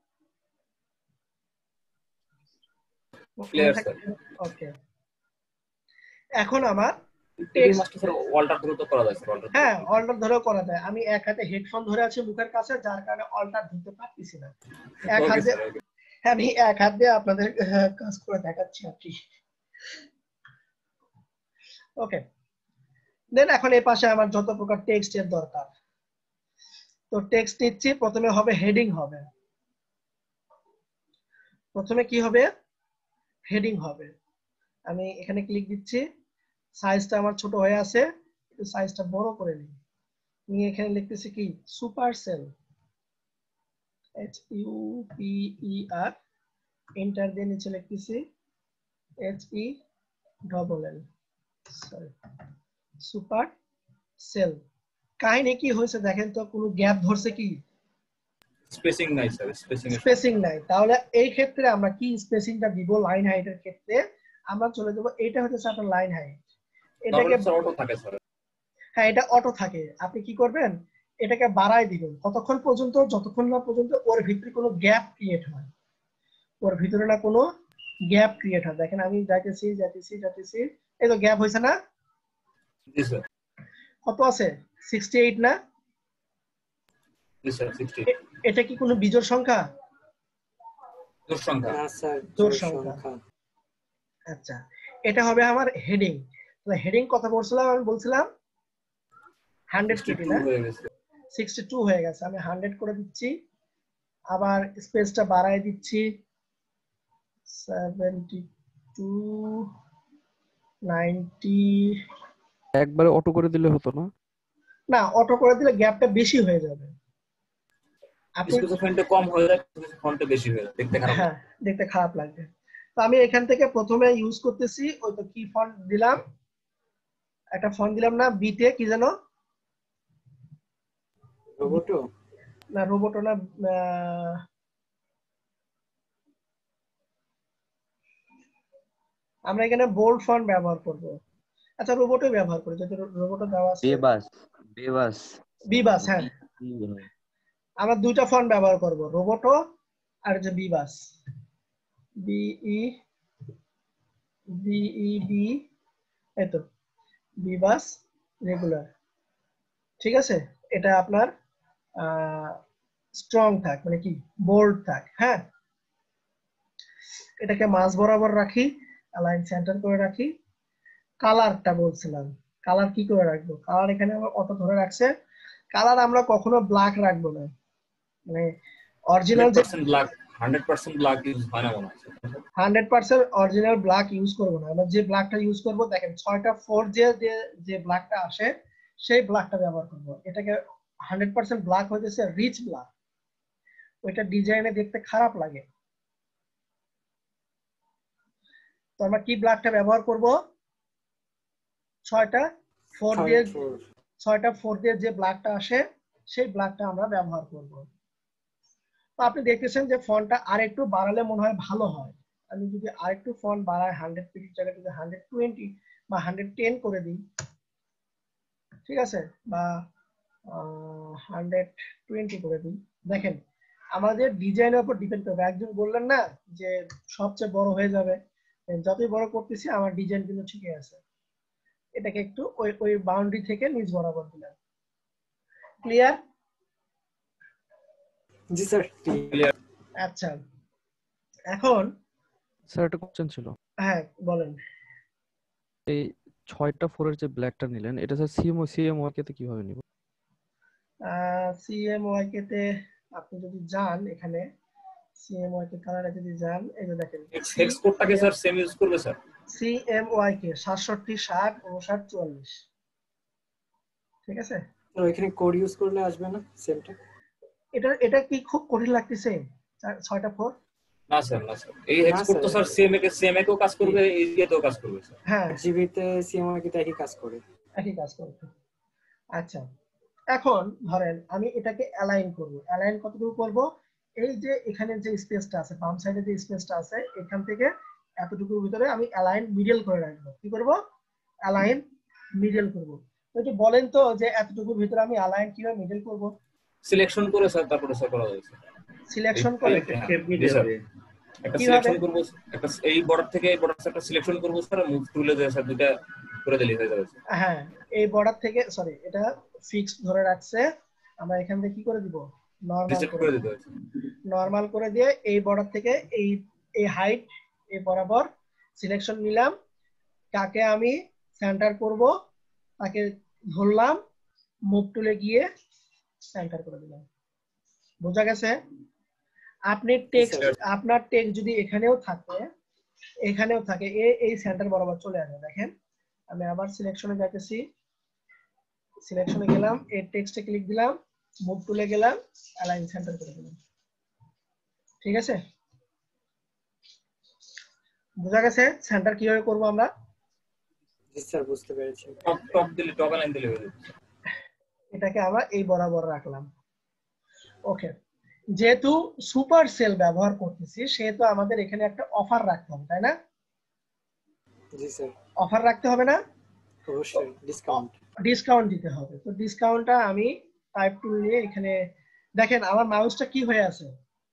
ক্লিয়ার স্যার। ওকে, এখন আমার ক্লিপিং মাস্টার স্যার অল্টার দ্রুত করা যায় স্যার, অল্টার। হ্যাঁ অল্টার ধরেও করা যায়। আমি এক হাতে হেডফোন ধরে আছি মুখের কাছে, যার কারণে অল্টার ধরতে পারতেছি না। এক ওকে হাতে স্যার, ওকে। আমি এক হাত দিয়ে আপনাদের আহ, কাজ করে দেখাচ্ছি আর কি। ওকে, দেন এখন এই পাশে আমার যত প্রকার টেক্সট এর দরকার, তো টেক্সট নিচ্ছি। প্রথমে হবে হেডিং হবে, প্রথমে কি হবে, হেডিং হবে। আমি এখানে ক্লিক দিচ্ছি, সাইজটা আমার ছোট হয়ে আছে, একটু সাইজটা বড় করে নিই, নিয়ে এখানে লিখতেছি কি super sale, H U P E R, enter দিয়ে নিচে লিখতেছি H E double L, sorry, super sale. কাহিনী কি হয়েছে দেখেন তো, কোনো গ্যাপ ধরছে কি, স্পেসিং নাই স্যার, স্পেসিং এর স্পেসিং নাই। তাহলে এই ক্ষেত্রে আমরা কি স্পেসিংটা দিব, লাইন হাইটের ক্ষেত্রে আমরা চলে যাব, এটা হচ্ছে আপনার লাইন হাইট, এটাকে স্যার অটো থাকে স্যার। হ্যাঁ এটা অটো থাকে। আপনি কি করবেন, এটাকে বাড়ায় দিবেন কতক্ষণ পর্যন্ত, যতক্ষণ না পর্যন্ত ওর ভিতরে কোনো গ্যাপ ক্রিয়েট হয়, ওর ভিতরে না কোনো গ্যাপ ক্রিয়েট হয়। দেখেন আমি যাইতেছি যাইতেছি যাইতেছি, এই তো গ্যাপ হয়েছে না, জি স্যার, কত আছে সিক্সটি এইট না, জি স্যার সিক্সটি। এ- এটা কি কোনো বিজোড় সংখ্যা, জোড় সংখ্যা। না স্যার, জোড় জোড় সংখ্যা। সংখ্যা। আচ্ছা, এটা হবে আমার হেডিং। তাহলে হেডিং কত বলছিলাম, আমি বলছিলাম হান্ড্রেড কেটি না, বাহাত্তর হয়ে গেছে। সিক্সটি টু হয়ে গেছে। আমি হান্ড্রেড করে দিচ্ছি, আবার স্পেসটা বাড়ায় দিচ্ছি সেভেন্টি টু, নাইনটি। একবারে অটো করে দিলে হতো না? না, অটো করে দিলে গ্যাপটা বেশি হয়ে যাবে। আপনি কিছু কিছু ফন্টে কম হয়ে যায়, কিছু কিছু ফন্টে বেশি হয়ে যায়, দেখতে খারাপ লাগে। হ্যাঁ দেখতে খারাপ লাগবে। তো আমি এখান থেকে প্রথমে ইউজ করতেছি ওই তো কি ফন্ট দিলাম, একটা ফন্ট দিলাম না, বিতে কি যেন, রোবটো। না রোবটো না, আহ, আমরা এখানে বোল্ড ফন্ট ব্যবহার করব। আচ্ছা রোবটও ব্যবহার করি, যদি রোবটও দেওয়া আছে, বেবাস বেবাস বিবাস। হ্যাঁ আমরা দুইটা ফন্ট ব্যবহার করব, রোবটো আর যে বিবাস, বিই বিই বি, এই তো বিবাস রেগুলার। ঠিক আছে, এটা আপনার স্ট্রং থাক, মানে কি বোল্ড থাক। হ্যাঁ, এটাকে মাঝ বরাবর রাখি, অ্যালাইন সেন্টার করে রাখি। কালারটা বলছিলাম, কালার কি করে রাখবো, কালার এখানে আমার অটো ধরে রাখছে। কালার আমরা কখনো ব্ল্যাক রাখবো না, মানে অরিজিনাল যে hundred percent black, hundred percent black use হয় না মনে হয়। Hundred percent original black use করবো না। আমরা যে ব্ল্যাকটা ইউজ করবো, দেখেন ছয়টা ফোর যে যে ব্ল্যাকটা আসে সেই ব্ল্যাকটা ব্যবহার করবো। এটাকে হান্ড্রেড পার্সেন্ট ব্ল্যাক হইতেছে রিচ ব্ল্যাক, ওইটা ডিজাইনে দেখতে খারাপ লাগে। তো আমরা কি ব্ল্যাকটা ব্যবহার করব, ছয়টা ফোর দিয়ে ছয়টা ফোর দিয়ে যে ব্ল্যাকটা আসে সেই ব্ল্যাকটা আমরা ব্যবহার করব। তো আপনি দেখতেছেন যে ফন্টটা আর একটু বাড়ালে মনে হয় ভালো হয়। আমি যদি আরেকটু ফন্ট বাড়াই, হান্ড্রেড পিক্সেল জায়গায় যদি হান্ড্রেড টোয়েন্টি বা হান্ড্রেড টেন করে দিই, ঠিক আছে, বা হান্ড্রেড টোয়েন্টি করে দিই, দেখেন আমাদের ডিজাইনের উপর ডিপেন্ড করবে। একজন বললেন না যে সবচেয়ে বড় হয়ে যাবে, যতই বড় করতেছি আমার ডিজাইন কিন্তু ঠিকই আছে। এটাকে একটু ওই ওই বাউন্ডারি থেকে নিচ বরাবর দিলাম। ক্লিয়ার? জি স্যার, ক্লিয়ার। আচ্ছা, এখন স্যার একটা কোশ্চেন ছিল। হ্যাঁ বলেন। এই ছয়টা ফোরের যে ব্ল্যাকটা নিলেন, এটা স্যার সিএম সিএমওয়াই কে তে কিভাবে নিব? সিএমওয়াই কে তে আপনি যদি যান, এখানে সিএমওয়াই কে কালারে যদি যান, এই যে দেখেন হেক্স কোডটাকে স্যার সেম ইউজ করবে স্যার। সিএমওয়াই কে সাতষট্টি ষাট উনষাট চুয়াল্লিশ, ঠিক আছে। তো এখানে কোড ইউজ করলে আসবে না সেমটা? এটা এটা কি খুব কঠিন লাগতেছে ছয়টা ফোর? না স্যার, না স্যার, এই হেক্স কোড তো স্যার সেম একে সেম একেও কাজ করবে, এই দিয়েও কাজ করবে স্যার। হ্যাঁ জিবিতে সিএমওয়াই কি একই কাজ করে, একই কাজ করবে। আচ্ছা, এখন ধরেন আমি এটাকে অ্যালাইন করব। অ্যালাইন কতটুকু করব, এই যে এখানে যে স্পেসটা আছে, বাম সাইডে যে স্পেসটা আছে, এখান থেকে এতটুকুর ভিতরে আমি অ্যালাইন মিডল করে রাখবো। কি করব, অ্যালাইন মিডল করব। একটু বলেন তো যে এতটুকুর ভিতরে আমি অ্যালাইন কিভাবে মিডল করব? সিলেকশন করে স্যার তারপরে স্যার করা যাচ্ছে সিলেকশন করে স্টেপ নিতে হবে। একটা কিভাবে? সিলেকশন করব, একটা এই বর্ডার থেকে এই বর্ডার একটা সিলেকশন করব স্যার, মুভ টুলে দিয়ে স্যার দুটো করে দিলেই হয়ে যাবে। হ্যাঁ, এই বর্ডার থেকে সরি এটা ফিক্সড ধরে রাখছে, আমরা এখান থেকে কি করে দিব? নরমাল রিসেট করে করে দিব। দিতে হবে। নরমাল করে দিয়ে এই বর্ডার থেকে এই এই হাইট এই বরাবর সিলেকশন নিলাম, কাকে আমি সেন্টার করব তাকে ধরলাম, মুভ টুলে গিয়ে সেন্টার করে দিলাম। বোঝা গেছে? আপনি টেক্সট আপনার টেক্সট যদি এখানেও থাকে এখানেও থাকে এ এই সেন্টার বরাবর চলে আসবে। দেখেন আমি আবার সিলেকশনে যাইতেছি, সিলেকশনে গেলাম, এই টেক্সটে ক্লিক দিলাম, মুভ টুলে গেলাম, অ্যালাইন সেন্টার করে দিলাম। ঠিক আছে? বোঝা গেছে সেন্টার কিভাবে করব আমরা? জি স্যার বুঝতে পেরেছি। টপ টপ দিলে টপ লাইন দিলে হয়ে যাবে। এটাকে আমরা এই বরাবর রাখলাম। ওকে, যেহেতু সুপার সেল ব্যবহার করতেছি সেহেতু আমাদের এখানে একটা অফার রাখতে হবে, তাই না? জি স্যার অফার রাখতে হবে না? অবশ্যই ডিসকাউন্ট। ডিসকাউন্ট দিতে হবে। তো ডিসকাউন্টটা আমি টাইপ টুল নিয়ে এখানে দেখেন আমার মাউসটা কি হয়ে আছে?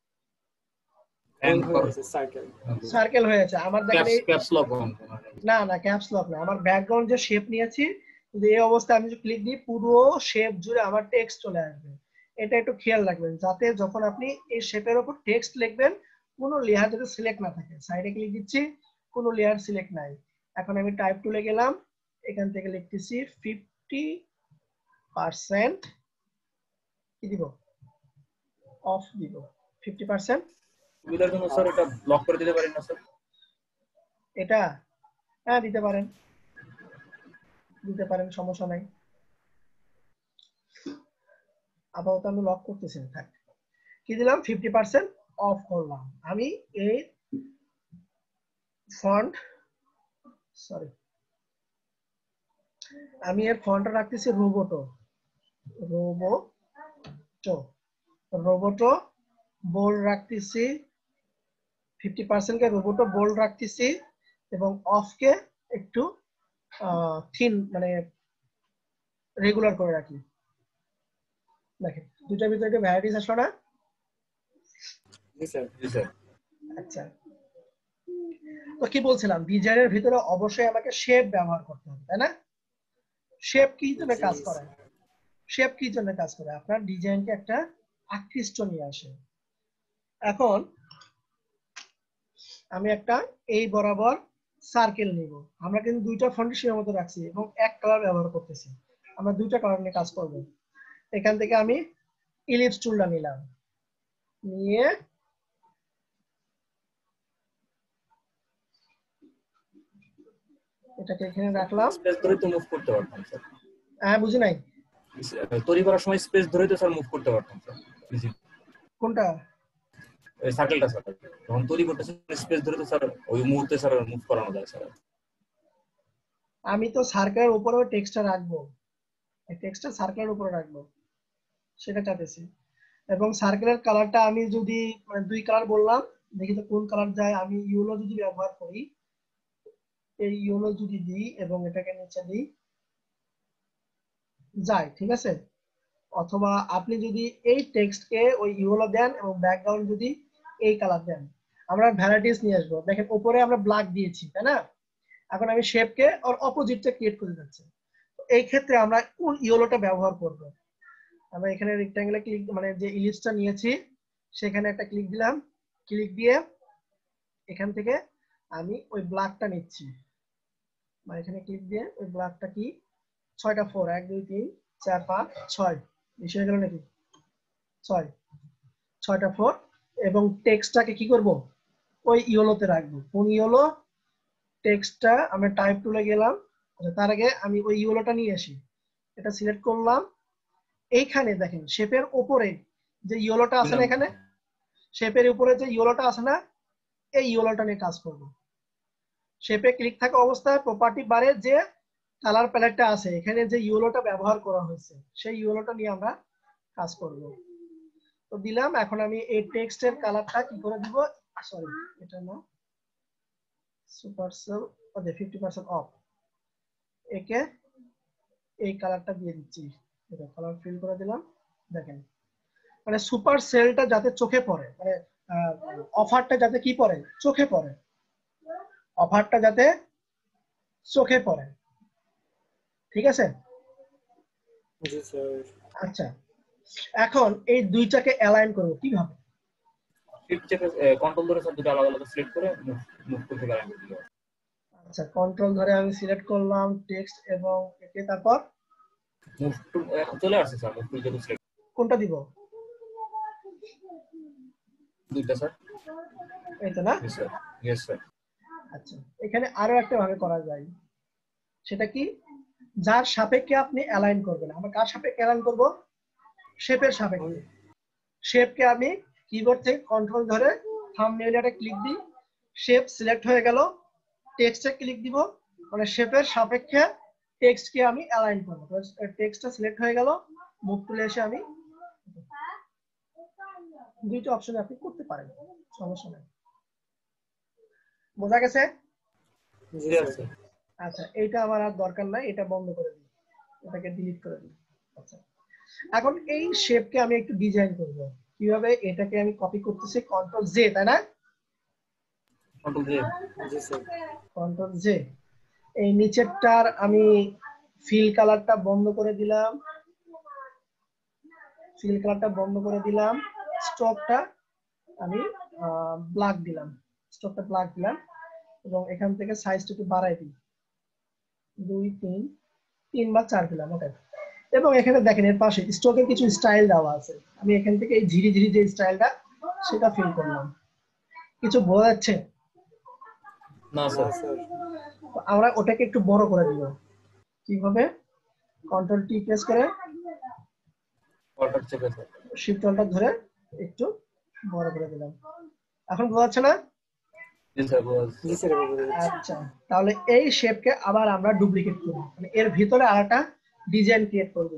সার্কেল সার্কেল হয়ে আছে। আমার দেখেন এই ক্যাপস লক অন না না ক্যাপস লক না, আমার ব্যাকগ্রাউন্ড যে শেপ নিয়েছি কিন্তু এই অবস্থায় আমি যদি ক্লিক দিই পুরো শেপ জুড়ে আমার টেক্সট চলে আসবে। এটা একটু খেয়াল রাখবেন যাতে যখন আপনি এই শেপের উপর টেক্সট লিখবেন কোনো লেয়ার যাতে সিলেক্ট না থাকে। সাইডে ক্লিক দিচ্ছি, কোনো লেয়ার সিলেক্ট নাই। এখন আমি টাইপ টুলে গেলাম, এখান থেকে লিখতেছি ফিফটি পার্সেন্ট কি দিব? অফ দিব ফিফটি পার্সেন্ট। সুবিধার জন্য স্যার এটা ব্লক করে দিতে পারেন না স্যার? এটা হ্যাঁ দিতে পারেন, দিতে পারেন, সমস্যা নাই। আপাতত আমি লক করতেছি না, থাক। কি দিলাম? ফিফটি পার্সেন্ট অফ করলাম। আমি এই ফন্ট সরি আমি এর ফন্টটা রাখতেছি রোবোটো রোবোটো রোবোটো বোল্ড রাখতেছি, ফিফটি পার্সেন্ট কে রোবোটো বোল্ড রাখতেছি এবং অফ কে একটু থিন মানে রেগুলার করে রাখি। দেখেন দুটার ভিতরে একটা ভ্যারাইটিস আসলো না? জি স্যার জি স্যার। আচ্ছা, তো কি বলছিলাম, ডিজাইনের ভিতরে অবশ্যই আমাকে শেপ ব্যবহার করতে হবে, তাই না? শেপ কি জন্য কাজ করে? শেপ কি জন্য কাজ করে? আপনার ডিজাইনকে একটা আকৃষ্ট নিয়ে আসে। এখন আমি একটা এই বরাবর সার্কেল নিব। আমরা কিন্তু দুইটা ফন্টের সীমাবদ্ধ রাখছি এবং এক কালার ব্যবহার করতেছি। আমরা দুইটা কালার নিয়ে কাজ করব। এখান থেকে আমি ইলিপস টুলটা নিলাম, নিয়ে এটাকে এখানে রাখলাম। স্পেস ধরে তো মুভ করতে পারতাম স্যার। হ্যাঁ বুঝি নাই। তৈরি করার সময় স্পেস ধরে তো স্যার মুভ করতে পারতাম স্যার। কোনটা? এই সার্কেলটা স্যার যখন তৈরি করতেছেন স্পেস ধরে তো স্যার ওই মুহূর্তে স্যার মুভ করানো যায় স্যার। আমি তো সার্কেলের উপরে টেক্সটটা রাখবো, এই টেক্সটটা সার্কেলের উপরে রাখবো সেটা চাইতেছি। এবং সার্কেলের কালারটা আমি যদি মানে দুই কালার বললাম, দেখি তো কোন কালার যায়। আমি ইয়েলো যদি ব্যবহার করি, এই ইয়েলো যদি দিই এবং এটাকে নিচে দিই যায়, ঠিক আছে? অথবা আপনি যদি এই টেক্সটকে ওই ইয়েলো দেন এবং ব্যাকগ্রাউন্ড যদি এই কালার দেন, আমরা ভ্যারাইটিস নিয়ে আসবো। দেখেন উপরে আমরা ব্ল্যাক দিয়েছি, তাই না? এখন আমি শেপকে ওর অপোজিটটা ক্রিয়েট করে যাচ্ছি। এই ক্ষেত্রে আমরা কোন ইয়েলোটা ব্যবহার করব? আমরা এখানে রেক্ট্যাঙ্গেলে ক্লিক মানে যে ইলিপসটা নিয়েছি সেখানে একটা ক্লিক দিলাম, ক্লিক দিয়ে এখান থেকে আমি ওই ব্ল্যাকটা নিচ্ছি, মানে এখানে ক্লিক দিয়ে ওই ব্ল্যাকটা কি ছয়টা ফোর এক দুই তিন চার পাঁচ ছয় বেশি হয়ে গেল নাকি? ছয় ছয়টা ফোর এবং টেক্সটটাকে কি করব? ওই ইয়েলোতে রাখবো। কোন ইয়েলো? টেক্সটটা আমরা টাইপ টুলে গেলাম। আচ্ছা তার আগে আমি ওই ইয়েলোটা নিয়ে আসি, এটা সিলেক্ট করলাম। এইখানে দেখেন শেপের উপরে যে ইয়েলোটা আছে না, এখানে শেপের উপরে যে ইয়েলোটা আছে না, এই ইয়েলোটা নিয়ে কাজ করব। শেপে ক্লিক থাকা অবস্থায় প্রপার্টি বারে যে কালার প্যালেটটা আছে এখানে যে ইয়েলোটা ব্যবহার করা হয়েছে সেই ইয়েলোটা নিয়ে আমরা কাজ করব। তো দিলাম। এখন আমি এই টেক্সটের কালারটা কি করে দিব? সরি এটা না, super sale okay fifty percent off. একে এই কালারটা দিয়ে দিচ্ছি, এটা কালার ফিল করে দিলাম। দেখেন মানে সুপার সেলটা যাতে চোখে পড়ে, মানে অফারটা যাতে কি পড়ে, চোখে পড়ে, অফারটা যাতে চোখে পড়ে। ঠিক আছে? জি স্যার। আচ্ছা, এখন এই দুইটাকে অ্যালাইন করব কিভাবে? শিফট চেপে কন্ট্রোল ধরে স্যার দুটো আলাদা আলাদা সিলেক্ট করে মুভ করতে পারেন। আচ্ছা, কন্ট্রোল ধরে আমি সিলেক্ট করলাম টেক্সট এবং একে, তারপর মুভ টু এখন চলে আসছে স্যার, মুভ টু যেটা সিলেক্ট কোনটা দিব? দুইটা স্যার। এই তো না? Yes sir, yes sir. আচ্ছা, এখানে আরো একটা ভাবে করা যায়, সেটা কি? যার সাপেক্ষে আপনি অ্যালাইন করবেন। আমরা কার সাপেক্ষে অ্যালাইন করব? শেপের সাপেক্ষে। শেপকে আমি কিবোর্ড থেকে কন্ট্রোল ধরে থাম্বনেইলে ক্লিক দিই, শেপ সিলেক্ট হয়ে গেল, টেক্সটে ক্লিক দিব, মানে শেপের সাপেক্ষে টেক্সটকে আমি অ্যালাইন করব। টেক্সটটা সিলেক্ট হয়ে গেল, মুভ টুলে এসে আমি দুইটা অপশন আপনি করতে পারেন, সমস্যা নেই। বোঝা গেছে? জি স্যার। আচ্ছা, এইটা আমার আর দরকার নাই, এটা বন্ধ করে দিই, এটাকে ডিলিট করে দিই। আচ্ছা, এখন এই শেপকে আমি একটু ডিজাইন করব। কিভাবে? এটাকে আমি কপি করতেছি, কন্ট্রোল জে, তাই না? Control J. জি স্যার। Control J. এই নিচেরটার আমি ফিল কালারটা বন্ধ করে দিলাম, ফিল কালারটা বন্ধ করে দিলাম, স্ট্রোকটা আমি ব্ল্যাক দিলাম, স্ট্রোকটা ব্ল্যাক দিলাম, এবং এখান থেকে সাইজটা একটু বাড়াই দিই, দুই তিন তিন বা চার দিলাম। ওকে, এবং এখানে দেখেন এর পাশে স্ট্রোকের কিছু স্টাইল দেওয়া আছে, আমি এখান থেকে এই ঝিরি ঝিরি যে স্টাইলটা সেটা ফিল করলাম। কিছু বোঝা যাচ্ছে? না না স্যার। স্যার। আমরা ওটাকে একটু বড় করে দিব। কিভাবে? কন্ট্রোল টি প্রেস করে অল্টার চেপে স্যার। শিফট অল্টার ধরে একটু বড় করে দিলাম। এখন বোঝা যাচ্ছে না? জি স্যার, বস। জি স্যার এবার বুঝে যাচ্ছে। আচ্ছা, তাহলে এই শেপকে আবার আমরা ডুপ্লিকেট করব, মানে এর ভিতরে আরেকটা ডিজাইন ক্রিয়েট করব।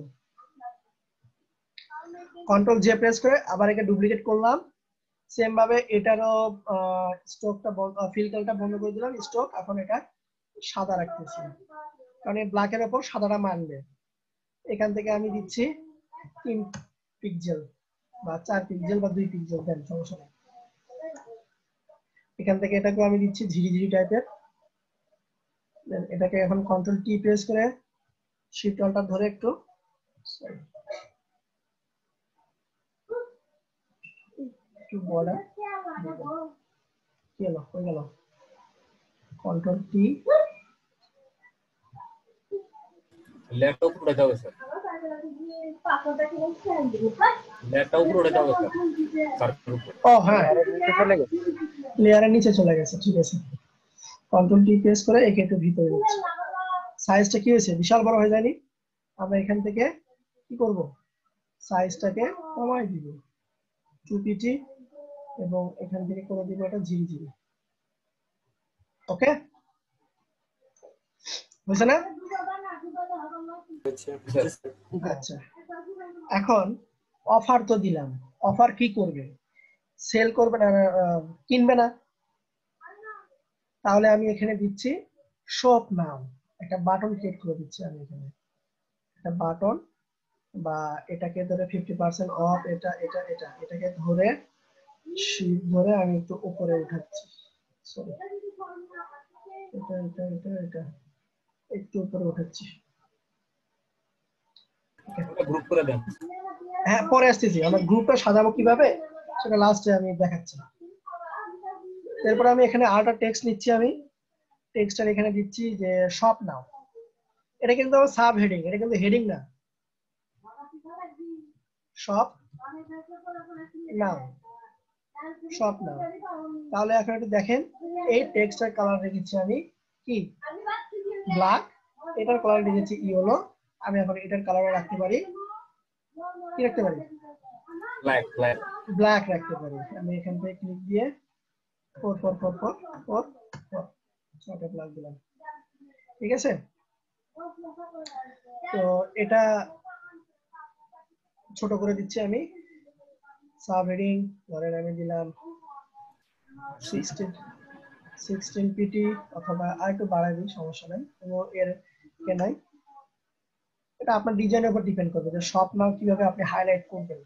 কন্ট্রোল জে প্রেস করে আবার একে ডুপ্লিকেট করলাম। সেম ভাবে এটারও স্ট্রোকটা ফিল কালারটা বন্ধ করে দিলাম, স্ট্রোক। এখন এটা সাদা রাখতেছি, কারণ এই ব্ল্যাকের উপর সাদাটা মানবে। এখান থেকে আমি দিচ্ছি তিন পিক্সেল বা চার পিক্সেল বা দুই পিক্সেল, দেন সমস্যা নেই। এখান থেকে এটাকে আমি দিচ্ছি ঝিরি ঝিরি টাইপের। এটাকে এখন কন্ট্রোল টি প্রেস করে শিফট অল্টার ধরে একটু একটু বর্ডার কি হলো, হয়ে গেল। কন্ট্রোল টি, ল্যাপটপ উপরে উঠাতে হবে স্যার, ল্যাপটপ উপরে উঠাতে হবে স্যার, সার্কেল উপরে। ও হ্যাঁ, লেয়ারের নিচে চলে গেছে, ঠিক আছে। কন্ট্রোল টি প্রেস করে একে একটু ভিতরে দিচ্ছি। সাইজটা কি হয়েছে? বিশাল বড় হয়ে যায়নি? আমরা এখান থেকে কি করব? সাইজটাকে কমাই দিব, টু পিটি, এবং এখান থেকে করে দিব এটা ঝিরি ঝিরি। ওকে, বুঝছেন না? আচ্ছা জি স্যার। আচ্ছা, এখন অফার তো দিলাম, অফার কি করবে? সেল করবে না, আহ, কিনবে না। তাহলে আমি এখানে দিচ্ছি শপ নাও, একটা বাটন ক্লিক করে দিচ্ছি আমি এখানে, একটা বাটন, বা এটাকে ধরে ফিফটি পার্সেন্ট অফ, এটা এটা এটা এটাকে ধরে শিফট ধরে আমি একটু উপরে উঠাচ্ছি, সরি, এটা এটা এটা এটা একটু উপরে উঠাচ্ছি। ওটা গ্রুপ করে দেন। হ্যাঁ, পরে আসতেছি, আমরা গ্রুপটা সাজাবো কিভাবে সেটা লাস্টে আমি দেখাচ্ছি। এরপর আমি এখানে আরেকটা টেক্সট নিচ্ছি, আমি টেক্সটার এখানে দিচ্ছি যে শপ নাও। এটা কিন্তু আমার সাব হেডিং, এটা কিন্তু হেডিং না। Shop now, shop now. তাহলে এখন একটু দেখেন, এই টেক্সটার কালার রেখেছি আমি কি ব্ল্যাক, এটার কালার রেখেছি ইয়েলো। আমি এখন এটার কালার রাখতে পারি কি রাখতে পারি ব্ল্যাক ব্ল্যাক ব্ল্যাক রাখতে পারি। আমি এখান থেকে ক্লিক দিয়ে four four four four four four ছটা ব্ল্যাক দিলাম, ঠিক আছে। তো এটা ছোট করে দিচ্ছি আমি, সাব হেডিং ধরেন আমি দিলাম সিক্সটিন সিক্সটিন পিটি, অথবা আর একটু বাড়াই দিই, সমস্যা নাই, কোনো এর কে নাই। এটা আপনার ডিজাইনের উপর ডিপেন্ড করবে যে শপ নাও কিভাবে আপনি হাইলাইট করবেন।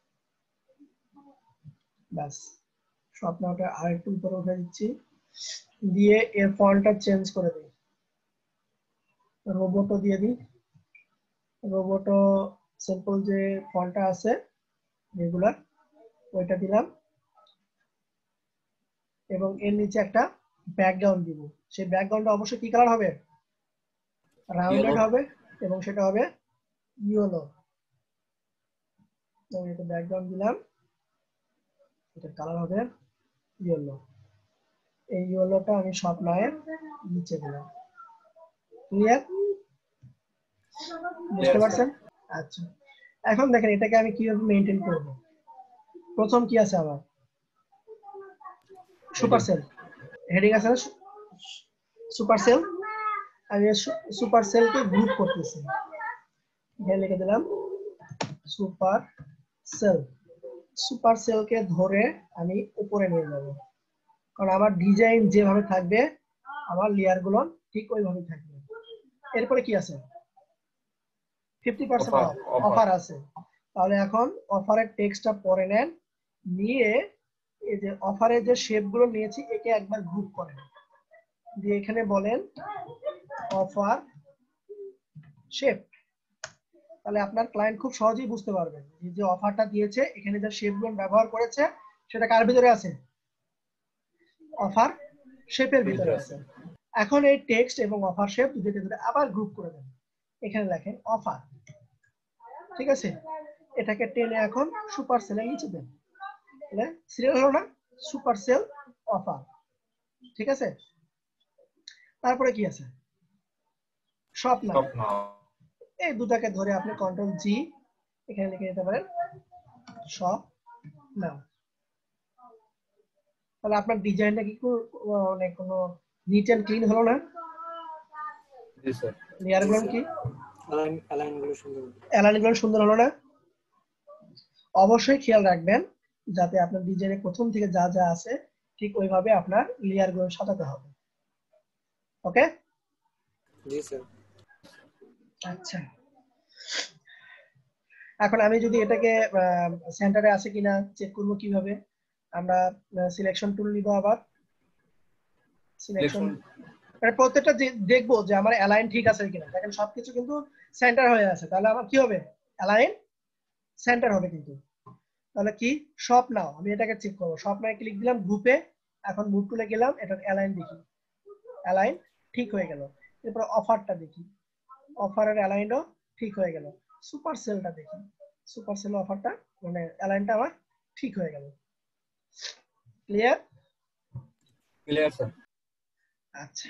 ব্যাস শপ নাওটা আর একটু উপরে উঠে দিচ্ছি, দিয়ে এর ফন্টটা চেঞ্জ করে দিই, রোবটও দিয়ে দিই। রোবটও সিম্পল যে ফন্টটা আছে রেগুলার ওইটা দিলাম, এবং এর নিচে একটা ব্যাকগ্রাউন্ড দিব। সেই ব্যাকগ্রাউন্ডটা অবশ্যই কি কালার হবে? রাউন্ডেড হবে, এবং সেটা হবে ইয়েলো। তো এটা ব্যাকগ্রাউন্ড দিলাম, এটা কালার হবে ইয়েলো। এই ইয়েলোটা আমি সব নয় নিচে দিলাম। ক্লিয়ার? বুঝতে পারছেন? আচ্ছা, এখন দেখেন এটাকে আমি কিভাবে মেইনটেইন করব। প্রথম কি আছে আমার? সুপারসেল হেডিং আছে না, সুপারসেল। আমি সুপারসেলকে গ্রুপ করতেছি, এখানে লিখে দিলাম সুপার সেল। সুপার সেলকে ধরে আমি উপরে নিয়ে যাব, কারণ আমার ডিজাইন যেভাবে থাকবে আমার লেয়ার গুলো ঠিক ওইভাবে থাকবে। এরপরে কি আছে? ফিফটি পার্সেন্ট অফার আছে। তাহলে এখন অফারের টেক্সটটা পরে নেন, নিয়ে এই যে অফারের যে শেপ গুলো নিয়েছি একে একবার গ্রুপ করেন, দিয়ে এখানে বলেন অফার শেপ। তাহলে আপনার ক্লায়েন্ট খুব সহজেই বুঝতে পারবে যে অফারটা দিয়েছে, এখানে যে শেপগুলো ব্যবহার করেছে সেটা কার ভিতরে আছে? অফার শেপের ভিতরে আছে। এখন এই টেক্সট এবং অফার শেপ দুটোকে ধরে আবার গ্রুপ করে দেন, এখানে লেখেন অফার। ঠিক আছে, এটাকে টেনে এখন সুপার সেলে নিচে দেন, তাহলে সিরিয়াল হলো না, সুপার সেল অফার। ঠিক আছে, তারপরে কি আছে? Shop now. এই দুটাকে ধরে আপনি কন্ট্রোল জি এখানে লিখে দিতে পারেন শপ নাও। তাহলে আপনার ডিজাইনটা কি মানে কোনো নিট এন্ড ক্লিন হলো না? জি স্যার। লেয়ার গুলো কি অ্যালাইন অ্যালাইন গুলো সুন্দর, অ্যালাইন গুলো সুন্দর হলো না? অবশ্যই খেয়াল রাখবেন যাতে আপনার ডিজাইনের প্রথম থেকে যা যা আছে ঠিক ওইভাবে আপনার লেয়ার গুলো সাজাতে হবে। ওকে? জি স্যার। আচ্ছা, এখন আমি যদি এটাকে সেন্টারে আছে কিনা চেক করব কিভাবে? আমরা সিলেকশন টুল নিব, আবার সিলেকশন মানে প্রত্যেকটা দেখবো যে আমার অ্যালাইন ঠিক আছে কিনা। দেখেন সবকিছু কিন্তু সেন্টার হয়ে আছে, তাহলে আমার কি হবে? অ্যালাইন সেন্টার হবে। কিন্তু তাহলে কি শপ নাও, আমি এটাকে চেক করবো। শপ নাও ক্লিক দিলাম গ্রুপে, এখন মুভ টুলে গেলাম, এটা অ্যালাইন দেখি, অ্যালাইন ঠিক হয়ে গেল। এরপর অফারটা দেখি, অফারের অ্যালাইনও ঠিক হয়ে গেল। সুপার সেলটা দেখি, সুপার সেল অফারটা মানে অ্যালাইনটা আমার ঠিক হয়ে গেল। ক্লিয়ার? Clear sir. আচ্ছা,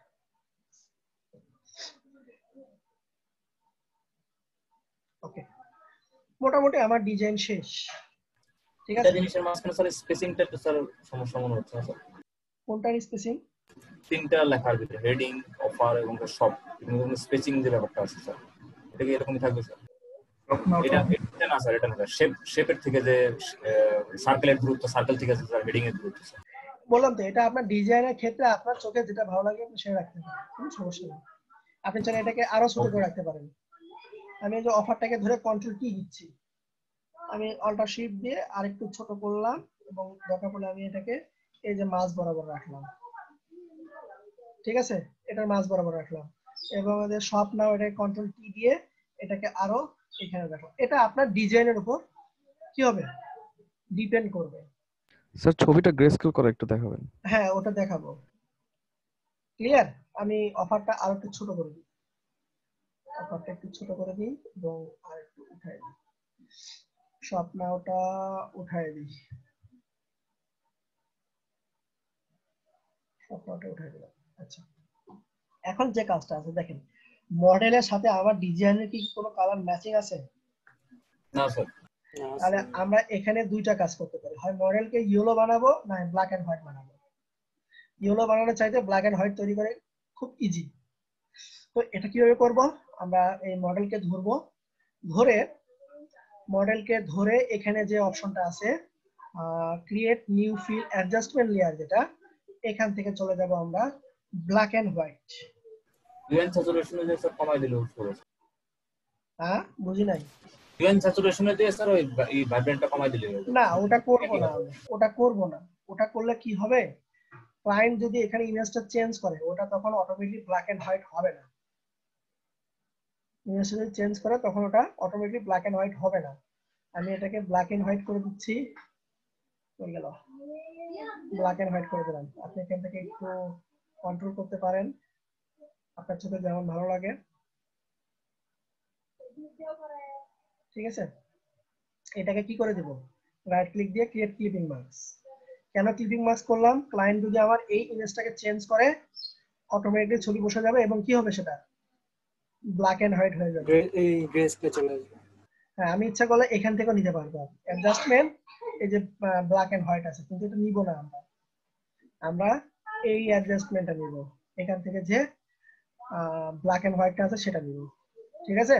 ওকে, মোটামুটি আমার ডিজাইন শেষ। ঠিক আছে, জিনিসের মাঝখানে স্যার স্পেসিংটা তো স্যার সমস্যা মনে হচ্ছে স্যার। কোনটার স্পেসিং? তিনটা লেখার ভিতরে হেডিং, অফার এবং শপ, এর স্পেসিং যে ব্যাপারটা আছে স্যার, এটা কি এরকমই থাকবে স্যার? এটা এটা না স্যার, এটা না স্যার, শেপ শেপের থেকে যে সার্কেলের দূরত্ব, সার্কেল থেকে স্যার হেডিং এর দূরত্ব স্যার। বললাম তো এটা আপনার ডিজাইনের ক্ষেত্রে আপনার চোখে যেটা ভালো লাগে আপনি সেটা রাখতে পারেন, কোনো সমস্যা নেই। আপনি চাইলে এটাকে আরো ছোট করে রাখতে পারেন। আমি এই যে অফারটাকে ধরে কন্ট্রোল কি দিচ্ছি, আমি অল্টার শিফট দিয়ে আরেকটু ছোট করলাম, এবং দরকার পড়লে আমি এটাকে এই যে মাঝ বরাবর রাখলাম। ঠিক আছে, এটার মাঝ বরাবর রাখলাম, এবং আমাদের শপ নাও এটাকে কন্ট্রোল টি দিয়ে এটাকে আরো এখানে রাখলাম। এটা আপনার ডিজাইনের উপর কি হবে ডিপেন্ড করবে। স্যার ছবিটা গ্রেস্কেল করে একটু দেখাবেন? হ্যাঁ, ওটা দেখাবো। ক্লিয়ার? আমি অফারটা আরো একটু ছোট করে দিই, অফারটা একটু ছোট করে দিই এবং আর একটু উঠাই দিই, শপ নাওটা উঠাই দিই, শপ নাওটা উঠাই দিলাম। আচ্ছা, এখন যে কাজটা আছে দেখেন, মডেলের সাথে আমার ডিজাইনের কি কোনো কালার ম্যাচিং আছে? না স্যার। তাহলে আমরা এখানে দুইটা কাজ করতে পারি, হয় মডেলকে ইয়েলো বানাবো না ব্ল্যাক এন্ড হোয়াইট বানাবো। ইয়েলো বানানোর চাইতে ব্ল্যাক এন্ড হোয়াইট তৈরি করে খুব ইজি। তো এটা কিভাবে করব? আমরা এই মডেলকে ধরবো, ধরে মডেলকে ধরে এখানে যে অপশনটা আছে create new fill adjustment layer, যেটা এখান থেকে চলে যাব আমরা black and white. Real saturation যে স্যার কমাই দিলে হবে। হ্যাঁ বুঝি নাই। ইভেন স্যাচুরেশনে দিয়ে স্যার ওই এই ভাইব্রেন্টটা কমাই দিলে হয়ে যাবে। না ওটা করব কি না হবে? আমি, ওটা করব না। ওটা করলে কি হবে, ক্লায়েন্ট যদি এখানে ইমেজটা চেঞ্জ করে ওটা তখন অটোমেটিক ব্ল্যাক এন্ড হোয়াইট হবে না। ইমেজটা যদি চেঞ্জ করে তখন ওটা অটোমেটিক ব্ল্যাক এন্ড হোয়াইট হবে না। আমি এটাকে ব্ল্যাক এন্ড হোয়াইট করে দিচ্ছি, হয়ে গেল, ব্ল্যাক এন্ড হোয়াইট করে দিলাম। আপনি এখান থেকে একটু কন্ট্রোল করতে পারেন আপনার চোখে যেমন ভালো লাগে, ঠিক আছে। এটাকে কি করে দেব, রাইট ক্লিক দিয়ে ক্রিয়েট ক্লিপিং মার্কস। কেন ক্লিপিং মার্কস করলাম, ক্লায়েন্ট যদি আমার এই ইমেজটাকে চেঞ্জ করে অটোমেটিকলি ছবি বসে যাবে এবং কি হবে সেটা ব্ল্যাক এন্ড হোয়াইট হয়ে যাবে। গ্রে- এই গ্রে স্কেলে চলে আসবে। হ্যাঁ আমি ইচ্ছা করলে এখান থেকেও নিতে পারবো অ্যাডজাস্টমেন্ট, এই যে ব্ল্যাক এন্ড হোয়াইট আছে, কিন্তু এটা নিব না আমরা, আমরা এই অ্যাডজাস্টমেন্টটা নিব এখান থেকে, যে ব্ল্যাক এন্ড হোয়াইটটা আছে সেটা নিব, ঠিক আছে।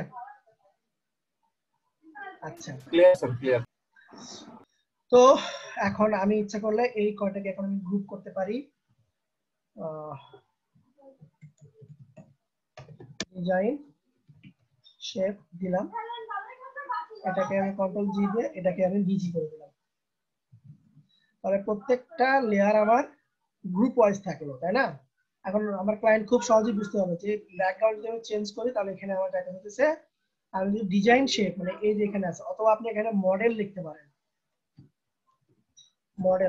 আচ্ছা ক্লিয়ার স্যার, ক্লিয়ার। তো এখন আমি ইচ্ছা করলে এই কয়টাকে এখন আমি গ্রুপ করতে পারি, ডিজাইন শেপ দিলাম, এটাকে আমি কন্ট্রোল জি দিয়ে এটাকে আমি ডিজি করে দিলাম। তাহলে প্রত্যেকটা লেয়ার আমার গ্রুপ ওয়াইজ থাকলো, তাই না। এখন আমার ক্লায়েন্ট খুব সহজেই বুঝতে হবে যে ব্যাকগ্রাউন্ড যদি আমি চেঞ্জ করি তাহলে এখানে আমার দেখা হচ্ছে, আমি যদি ডিজাইন শেপ মানে এই যে এখানে আছে, অথবা আপনি এখানে মডেল লিখতে পারেন, মডেল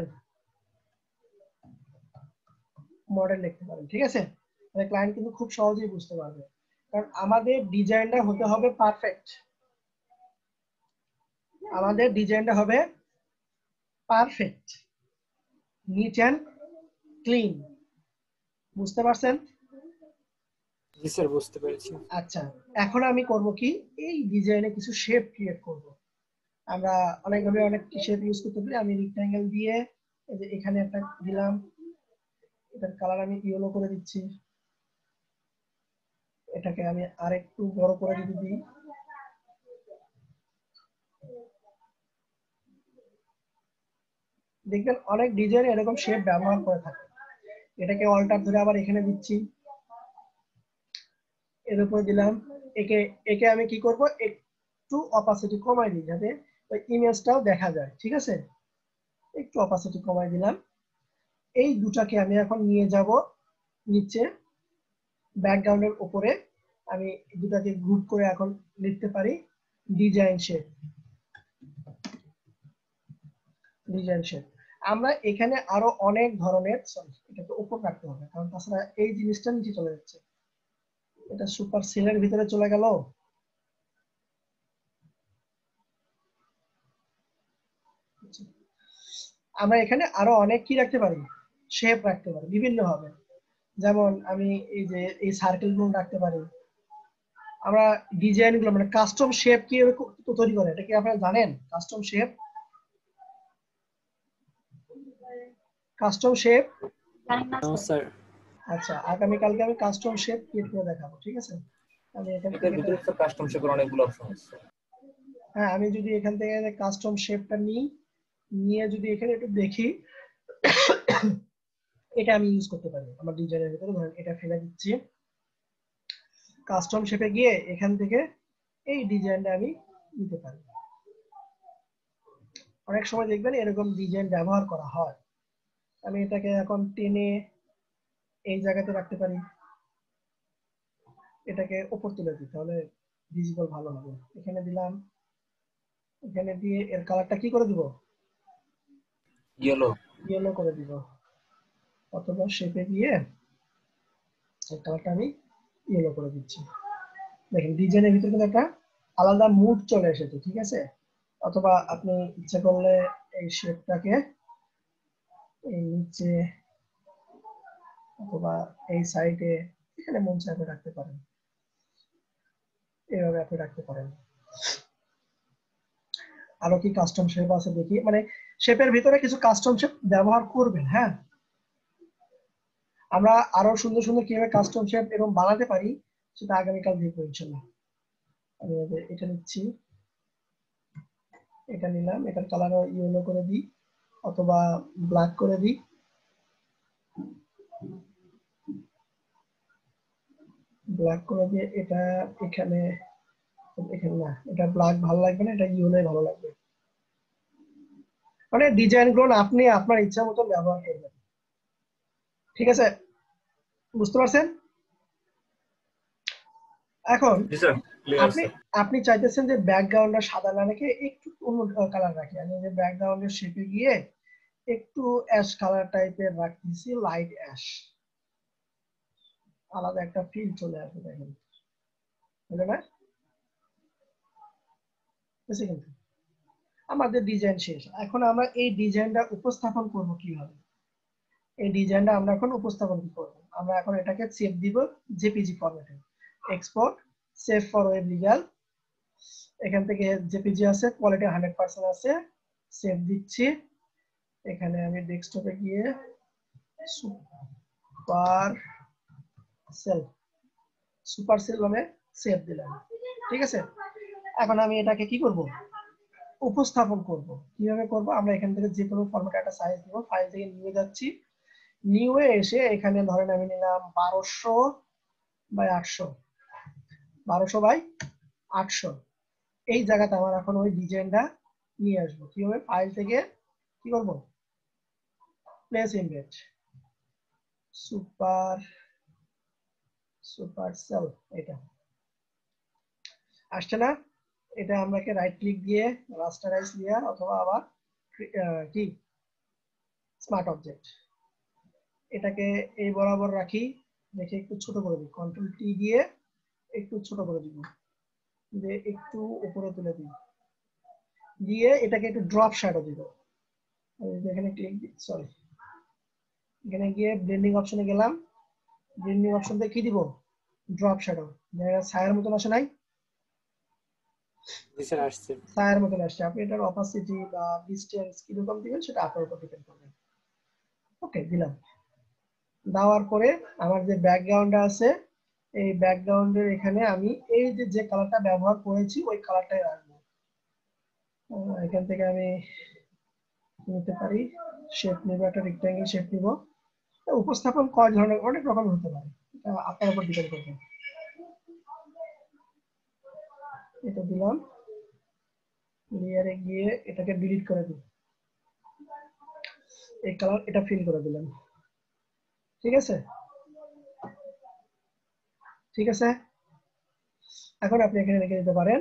মডেল লিখতে পারেন, ঠিক আছে। তাহলে ক্লায়েন্ট কিন্তু খুব সহজেই বুঝতে পারবে, কারণ আমাদের ডিজাইনটা হতে হবে পারফেক্ট, আমাদের ডিজাইনটা হবে পারফেক্ট, নিট অ্যান্ড ক্লিন। বুঝতে পারছেন? জি স্যার, বুঝতে পেরেছি। আচ্ছা এখন আমি করব কি, এই ডিজাইনে কিছু শেপ ক্রিয়েট করব। আমরা অনেকভাবে অনেক শেপ ইউজ করতে পারি। আমি রেক্ট্যাঙ্গেল দিয়ে এই যে এখানে একটা দিলাম, এটার কালার আমি ইয়েলো করে দিচ্ছি, এটাকে আমি আরেকটু বড় করে যদি দিই, দেখবেন অনেক ডিজাইন এরকম শেপ ব্যবহার করে থাকে। এটাকে অল্টার ধরে আবার এখানে দিচ্ছি, এর উপরে দিলাম, একে একে আমি কি করব, একটু অপাসিটি কমাই দিই যাতে ওই ইমেজটাও দেখা যায়, ঠিক আছে। একটু অপাসিটি কমাই দিলাম। এই দুটাকে আমি এখন নিয়ে যাব নিচে ব্যাকগ্রাউন্ডের উপরে, আমি দুটাকে গ্রুপ করে এখন লিখতে পারি ডিজাইন শেপ, ডিজাইন শেপ। আমরা এখানে আরো অনেক ধরনের, সরি এটাকে উপর রাখতে হবে কারণ তাছাড়া এই জিনিসটা নিচে চলে যাচ্ছে, এটা সুপার সেলের ভিতরে চলে গেল। আমরা এখানে আরো অনেক কি রাখতে পারি, শেপ রাখতে পারি বিভিন্ন ভাবে, যেমন আমি এই যে এই সার্কেল গুলো রাখতে পারি। আমরা ডিজাইন গুলো মানে কাস্টম শেপ কি তৈরি করে, এটা কি আপনারা জানেন? কাস্টম শেপ, কাস্টম শেপ জানি না নো স্যার। স্যার। আচ্ছা আগামী কালকে আমি কাস্টম শেপ ক্রিয়েট করে দেখাবো, ঠিক আছে। আমি এখান এটার থেকে ভিতরে স্যার কাস্টম শেপের অনেকগুলো অপশন আছে। হ্যাঁ আমি যদি এখান থেকে কাস্টম শেপটা নিই, নিয়ে যদি এখানে একটু দেখি, এটা আমি ইউজ করতে পারি আমার ডিজাইনের ভিতরে। ধরেন এটা ফেলে দিচ্ছি, কাস্টম শেপে গিয়ে এখান থেকে এই ডিজাইনটা আমি নিতে পারি। অনেক সময় দেখবেন এরকম ডিজাইন ব্যবহার করা হয়। আমি এটাকে এখন টেনে এই জায়গাতে রাখতে পারি, এটাকে উপর তুলে দিই তাহলে ভিজিবল ভালো হবে। এখানে দিলাম, এখানে দিয়ে এর কালারটা কি করে দিব, ইয়েলো। ইয়েলো করে দিব, অথবা শেপে গিয়ে এর কালারটা আমি ইয়েলো করে দিচ্ছি। দেখেন ডিজাইনের ভিতরে কিন্তু একটা আলাদা মুড চলে এসেছে, ঠিক আছে। অথবা আপনি ইচ্ছা করলে এই শেপটাকে এই নিচে অথবা এই সাইডে এখানে মন চাইবে রাখতে পারেন, এইভাবে আপনি রাখতে পারেন। আরো কি কাস্টম শেপ আছে দেখি, মানে শেপের ভিতরে কিছু কাস্টম শেপ ব্যবহার করবেন। হ্যাঁ আমরা আরো সুন্দর সুন্দর কিভাবে কাস্টম শেপ এরকম বানাতে পারি সেটা আগামীকাল দেখবো ইনশাল্লাহ। আমি এটা নিচ্ছি, এটা নিলাম, এটার কালার ইয়েলো করে দিই অথবা ব্ল্যাক করে দিই, ব্ল্যাক করে দিয়ে এটা এখানে এখানে না, এটা ব্ল্যাক ভালো লাগবে না, এটা ইয়েলোই ভালো লাগবে। মানে ডিজাইন গুলো আপনি আপনার ইচ্ছা মতো ব্যবহার করবেন, ঠিক আছে? বুঝতে পারছেন? এখন জি স্যার, ক্লিয়ার আপনি স্যার। আপনি চাইতেছেন যে ব্যাকগ্রাউন্ডটা সাদা না রেখে একটু অন্য কালার রাখি। আমি যে ব্যাকগ্রাউন্ডের শেপে গিয়ে একটু অ্যাশ কালার টাইপের রাখতেছি, লাইট অ্যাশ, আলাদা একটা ফিল চলে আসবে। দেখেন বুঝলে না? বুঝছে কিন্তু আমাদের ডিজাইন শেষ। এখন আমরা এই ডিজাইনটা উপস্থাপন করব কিভাবে? এই ডিজাইনটা আমরা এখন উপস্থাপন করব। আমরা এখন এটাকে সেভ দিব জেপিজি ফরম্যাটে, export, save for web legacy. এখান থেকে জেপিজি আছে, কোয়ালিটি হান্ড্রেড পার্সেন্ট আছে, সেভ দিচ্ছি। এখানে আমি ডেস্কটপে গিয়ে সুপার সেল সুপার সেল নামে সেভ দিলাম, ঠিক আছে? এখন আমি এটাকে কি করব? উপস্থাপন করব। কিভাবে করব? আমরা এখান থেকে যে কোনো ফরম্যাটে একটা সাইজ দিব, ফাইল থেকে নিয়ে যাচ্ছি, নিয়ে এসে এখানে ধরেন আমি নিলাম বারোশো বাই আটশো, বারোশো বাই আটশো। এই জায়গাতে আমার এখন ওই ডিজাইনটা নিয়ে আসবো। কিভাবে? ফাইল থেকে কি করব? Place embed, super super sale, এটা আসছে না? এটা আমাকে রাইট ক্লিক দিয়ে রাস্টারাইজ লেয়ার অথবা আবার কি স্মার্ট অবজেক্ট, এটাকে এই বরাবর রাখি, দেখে একটু ছোট করে দিই, কন্ট্রোল টি দিয়ে একটু ছোট করে দিব, দিয়ে একটু উপরে তুলে দিই, দিয়ে এটাকে একটু ড্রপ শ্যাডো দিব। এখানে ক্লিক সরি এখানে গিয়ে ব্লেন্ডিং অপশনে গেলাম, ব্লেন্ডিং অপশন থেকে কি দিব? Drop shadow. ছায়ার মতন আসে নাই? জি স্যার আসছে। ছায়ার মতন আসছে। আপনি এটার অপাসিটি বা ডিসটেন্স কিরকম দিবেন সেটা আপনার উপর ডিপেন্ড করবে। ওকে দিলাম। দেওয়ার পরে আমার যে ব্যাকগ্রাউন্ডটা আছে, এই ব্যাকগ্রাউন্ডের এখানে আমি এই যে যে কালারটা ব্যবহার করেছি ওই কালারটাই রাখবো। এখান থেকে আমি নিতে পারি, শেপ নিব, একটা রেক্ট্যাঙ্গেল শেপ নিব। উপস্থাপন কয় ধরনের, অনেক রকম হতে পারে, এটা আপনার উপর ডিপেন্ড করবে। এটা দিলাম, লেয়ারে গিয়ে এটাকে ডিলিট করে দিই, এই কালার এটা ফিল করে দিলাম, ঠিক আছে? ঠিক আছে, এখন আপনি এখানে রেখে দিতে পারেন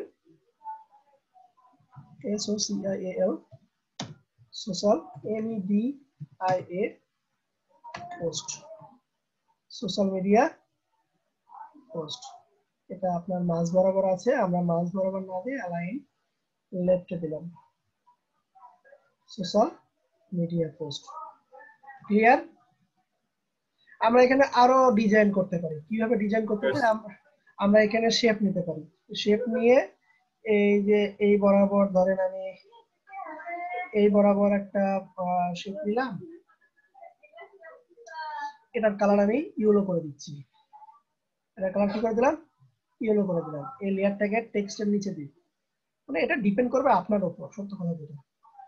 S O C I A L, social, M E D I A, post, social media post. এটা আপনার মাঝ বরাবর আছে, আমরা মাঝ বরাবর না দিয়ে অ্যালাইন লেফটে দিলাম, সোশ্যাল মিডিয়া পোস্ট। ক্লিয়ার? আমরা এখানে আরো ডিজাইন করতে পারি। কিভাবে ডিজাইন করতে পারি? আমরা এখানে শেপ নিতে পারি, শেপ নিয়ে এই যে এই বরাবর ধরেন আমি এই বরাবর একটা শেপ নিলাম, এটার কালার আমি ইয়েলো করে দিচ্ছি, এটার কালার কি করে দিলাম? ইয়েলো করে দিলাম। এই লেয়ারটাকে টেক্সটের নিচে দিই। মানে এটা ডিপেন্ড করবে আপনার উপর, সত্য কথা যেটা।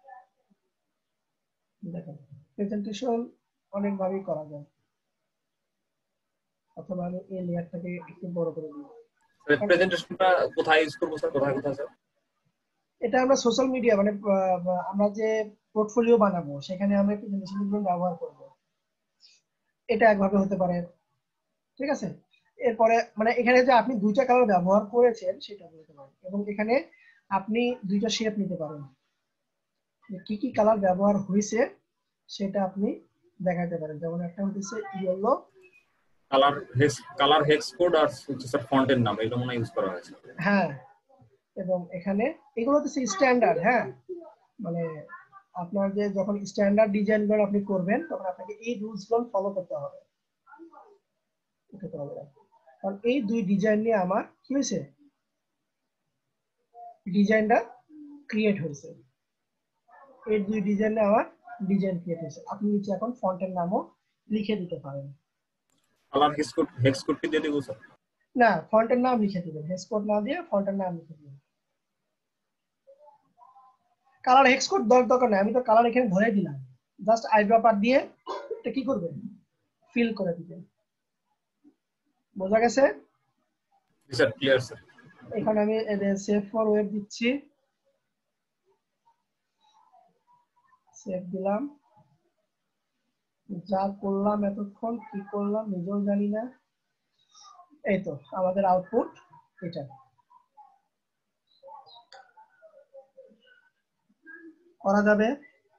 দেখেন প্রেজেন্টেশন অনেক ভাবেই করা যায়, অথবা আমি এই লেয়ারটাকে একটু বড় করে দিই। স্যার প্রেজেন্টেশনটা কোথায় ইউজ করব স্যার? কোথায় কোথায় স্যার? এটা আমরা সোশ্যাল মিডিয়া মানে আমরা যে পোর্টফোলিও বানাবো সেখানে আমরা প্রেজেন্টেশনগুলো ব্যবহার করব। এটা একভাবে হতে পারে, ঠিক আছে? এরপরে মানে এখানে যে আপনি দুইটা কালার ব্যবহার করেছেন সেটা বলতে পারেন, এবং এখানে আপনি দুইটা শেপ নিতে পারেন, কি কি কালার ব্যবহার হয়েছে সেটা আপনি দেখাতে পারেন। যেমন একটা হচ্ছে yellow, colour hex colour hex code আর হচ্ছে স্যার ফন্টের নাম, এগুলো মনে ইউজ করা হয়েছে। হ্যাঁ, এবং এখানে এগুলো হচ্ছে স্ট্যান্ডার্ড। হ্যাঁ, মানে আপনার যে যখন স্ট্যান্ডার্ড ডিজাইনগুলো আপনি করবেন তখন আপনাকে এই রুলসগুলো ফলো করতে হবে। কারণ এই দুই ডিজাইন নিয়ে আমার কি হয়েছে, ডিজাইনটা ক্রিয়েট হয়েছে। এই দুই ডিজাইন নিয়ে আমার ডিজাইন ক্রিয়েট হয়েছে। আপনি নিচে এখন ফন্টের নামও লিখে দিতে পারেন। কালার হেক্স কোড হেক্স কোডটি দিয়ে দেবো স্যার? না, ফন্টের নাম লিখে দিবেন, হেক্স কোড না দিয়ে ফন্টের নাম লিখে দিবেন। কালার হেক্স কোড দরকার নাই, আমি তো কালার এখানে ধরে দিলাম, জাস্ট আইড্রপার দিয়ে এটা কি করবেন, ফিল করে দিবেন। বোঝা গেছে? Sir clear sir. এখানে আমি সেভ ফর ওয়েব দিচ্ছি, সেভ দিলাম। যা করলাম এতক্ষণ কি করলাম নিজেও জানি না। এই তো আমাদের আউটপুট এটা। করা যাবে?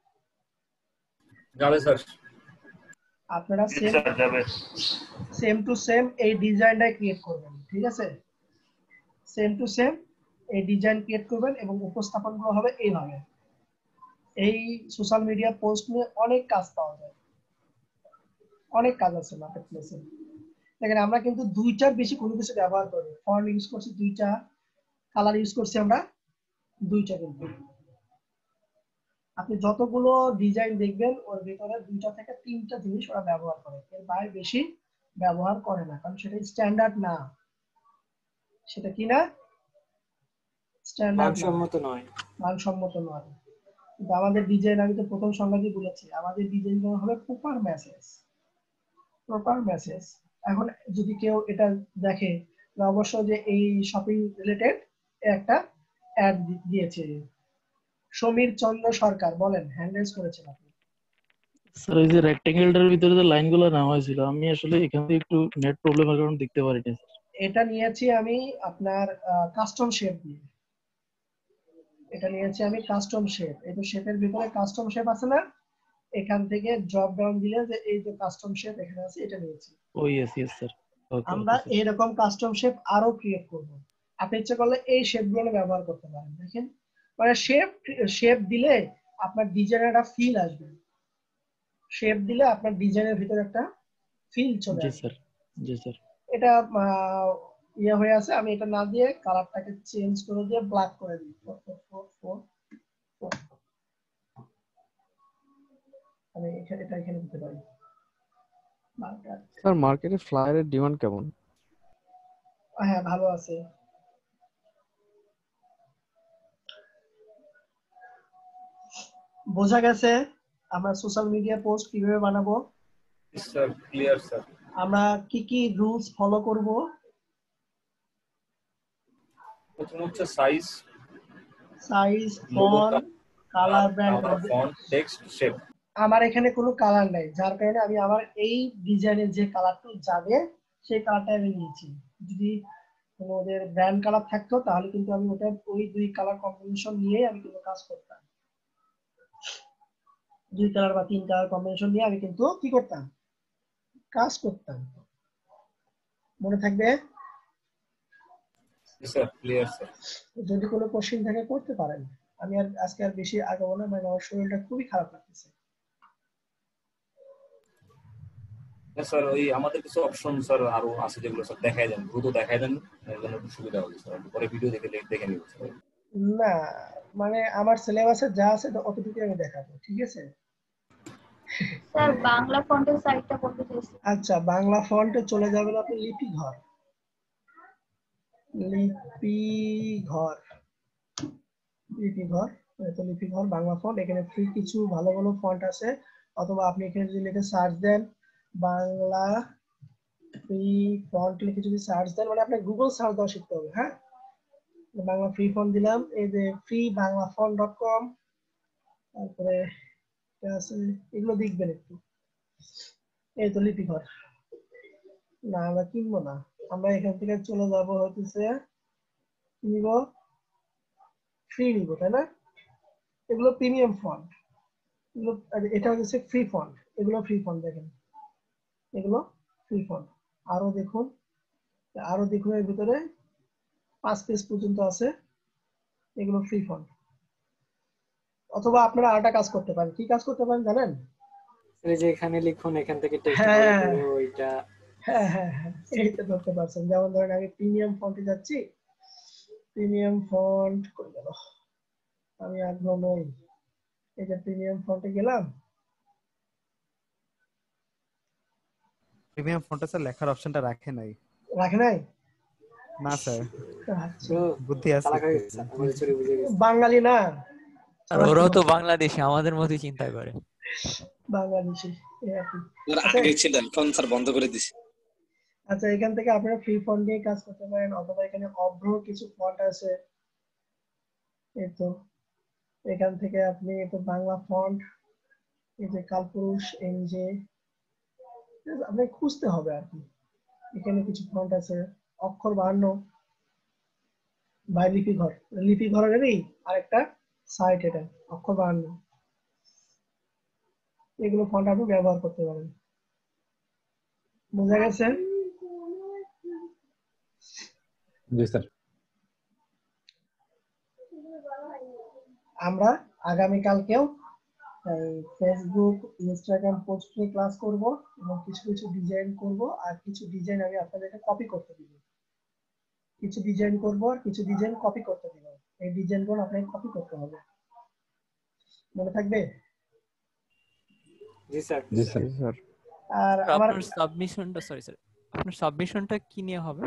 যাবে স্যার। আপনারা সেম সেম টু সেম এই ডিজাইনটা ক্রিয়েট করবেন, ঠিক আছে? সেম টু সেম এই ডিজাইন ক্রিয়েট করবেন এবং উপস্থাপনগুলো হবে এইভাবে। এই সোশ্যাল মিডিয়া পোস্ট নিয়ে অনেক কাজ পাওয়া যায়, অনেক কাজ আছে মার্কেট প্লেসে। দেখেন আমরা কিন্তু দুইটার বেশি কোনো কিছু ব্যবহার করি। ফন্ট ইউজ করছি দুইটা, কালার ইউজ করছি আমরা দুইটা। কিন্তু আপনি যতগুলো ডিজাইন দেখবেন ওর ভিতরে দুইটা থেকে তিনটা জিনিস ওরা ব্যবহার করে, এর বাইরে বেশি ব্যবহার করে না, কারণ সেটা স্ট্যান্ডার্ড না। সেটা কি না? স্ট্যান্ডার্ড মানসম্মত নয়। মানসম্মত নয়। কিন্তু আমাদের ডিজাইন, আমি তো প্রথম সংজ্ঞাতেই বলেছি, আমাদের ডিজাইন হবে প্রপার মেসেজ, প্রপার মেসেজ। এখন যদি কেউ এটা দেখে অবশ্য যে এই শপিং রিলেটেড একটা অ্যাড দিয়েছে সমীর চন্দ্র সরকার, বলেন হ্যান্ড রেজ করেছেন আপনি। স্যার এই যে রেক্ট্যাঙ্গেলটার ভিতরে যে লাইনগুলো নেওয়া হয়েছিল, আমি আসলে এখান থেকে একটু নেট প্রবলেমের কারণে দেখতে পারিনি। এটা নিয়েছি আমি আপনার কাস্টম শেপ দিয়ে, এটা নিয়েছি আমি কাস্টম শেপ। এই তো শেপের ভিতরে কাস্টম শেপ আছে না, এখান থেকে ড্রপ ডাউন দিলে যে এই যে কাস্টম শেপ এখানে আছে, এটা নিয়েছি। Oh yes yes sir. আমরা এইরকম কাস্টম শেপ আরো ক্রিয়েট করব। আপনি ইচ্ছে করলে এই শেপগুলো ব্যবহার করতে পারেন। দেখেন মানে শেপ শেপ দিলে আপনার ডিজাইনের একটা ফিল আসবে, শেপ দিলে আপনার ডিজাইনের ভিতরে একটা ফিল চলে আসবে। জি স্যার, জি স্যার। এটা ইয়ে হয়ে আছে, আমি এটা না দিয়ে কালারটাকে চেঞ্জ করে দিয়ে ব্ল্যাক করে দিই। আমি এখানে এটা এখানে দিতে পারি। স্যার মার্কেটে ফ্লায়ারের ডিমান্ড কেমন? হ্যাঁ ভালো আছে। বোঝা গেছে আমরা সোশ্যাল মিডিয়া পোস্ট কিভাবে বানাবো? Sir clear sir. আমরা কি কি রুলস ফলো করব? প্রথম হচ্ছে size, size, font, colour, brand, font, text, shape. আমার এখানে কোনো কালার নাই, যার কারণে আমি আমার এই ডিজাইনের যে কালারটা যাবে সেই কালারটা আমি নিয়েছি। যদি কোনো ওদের ব্র্যান্ড কালার থাকতো তাহলে কিন্তু আমি ওটা ওই দুই কালার কম্বিনেশন নিয়ে আমি কিন্তু কাজ করতাম। দুই কালার বা তিন কালার কম্বিনেশন নিয়ে আমি কিন্তু কি করতাম? কাজ করতাম। মনে থাকবে? Sir clear sir. যদি কোনো কোশ্চেন থাকে করতে পারেন। আমি আর আজকে আর বেশি আগাবো না, মানে আমার শরীরটা খুবই খারাপ লাগতেছে। স্যার ওই আমাদের কিছু অপশন স্যার আরো আছে যেগুলো স্যার দেখাই দেন, দ্রুত দেখাই দেন, এর জন্য একটু সুবিধা হবে স্যার। পরে ভিডিও দেখে দেখে নিব স্যার। না মানে আমার সিলেবাসে যা আছে অতটুকু আমি দেখাবো, ঠিক আছে? স্যার বাংলা ফন্টের সাইজটা বলতে চাইছি। আচ্ছা বাংলা ফন্টে চলে যাবেন আপনি লিপি ঘর, লিপি ঘর, লিপি ঘর। তো লিপি ঘর বাংলা ফন্ট, এখানে ফ্রি কিছু ভালো ভালো ফন্ট আছে, অথবা আপনি এখানে যদি লিখে সার্চ দেন বাংলা ফ্রি ফন্ট লিখে যদি সার্চ দেন, মানে আপনার গুগল সার্চ দেওয়া শিখতে হবে। হ্যাঁ বাংলা ফ্রি ফন্ট দিলাম, এই যে free Bangla font dot com, তারপরে এগুলো দেখবেন একটু। এই তো লিপি ঘর। না আমরা কিনবো না, আমরা এখান থেকে চলে যাবো হচ্ছে নিব ফ্রি নিব, তাই না? এগুলো প্রিমিয়াম ফন্ট, এগুলো এটা হচ্ছে ফ্রি ফন্ট, এগুলো ফ্রি ফন্ট। দেখেন এগুলো ফ্রি ফন্ট। আরো দেখুন, আরো দেখুন এর ভিতরে পাঁচ পেজ পর্যন্ত আছে, এগুলো ফ্রি ফন্ট। অথবা আপনারা আরেকটা কাজ করতে পারেন। কি কাজ করতে পারেন জানেন? এই যে এখানে লিখুন, এখান থেকে টেক্সট হ্যাঁ করে ওইটা। হ্যাঁ হ্যাঁ হ্যাঁ এইটা ধরতে পারছেন। যেমন ধরেন আমি প্রিমিয়াম ফন্টে যাচ্ছি, প্রিমিয়াম ফন্ট করে গেল, আমি আগ্রহ নই। এই যে প্রিমিয়াম ফন্টে গেলাম, প্রিমিয়াম ফন্টে স্যার লেখার অপশনটা রাখে নাই। রাখে নাই? না স্যার, আচ্ছা বুদ্ধি আছে। বাঙালি না, আর ওরাও তো বাংলাদেশি, আমাদের মতই চিন্তা করে। বাংলাদেশি আগে ছিল, এখন স্যার বন্ধ করে দিছি। আচ্ছা, এখান থেকে আপনারা ফ্রি ফন্ট দিয়ে কাজ করতে পারেন, অথবা এখানে অভ্র কিছু ফন্ট আছে, এই তো এখান থেকে আপনি তো বাংলা ফন্ট, এই যে কালপুরুষ, এনজে, আপনি খুঁজতে হবে আর কি। এখানে কিছু ফন্ট আছে, অক্ষর বাহান্ন বাই লিপি ঘর, লিপি ঘরেরই আরেকটা সাইট, এটা অক্ষর বাহান্ন, এগুলো ফন্ট আপনি ব্যবহার করতে পারেন। বোঝা গেছে? জি স্যার। আমরা আগামীকালকেও ফেসবুক, ইনস্টাগ্রাম পোস্ট নিয়ে ক্লাস করব এবং কিছু কিছু ডিজাইন করব, আর কিছু ডিজাইন আমি আপনাদেরকে কপি করতে দিব। কিছু ডিজাইন করব আর কিছু ডিজাইন কপি করতে দিব। এই ডিজাইনগুলো আপনাকে কপি করতে হবে, মনে থাকবে? জি স্যার। জি স্যার। স্যার আর আমার আপনার সাবমিশনটা সরি স্যার আপনার সাবমিশনটা কি নিয়ে হবে?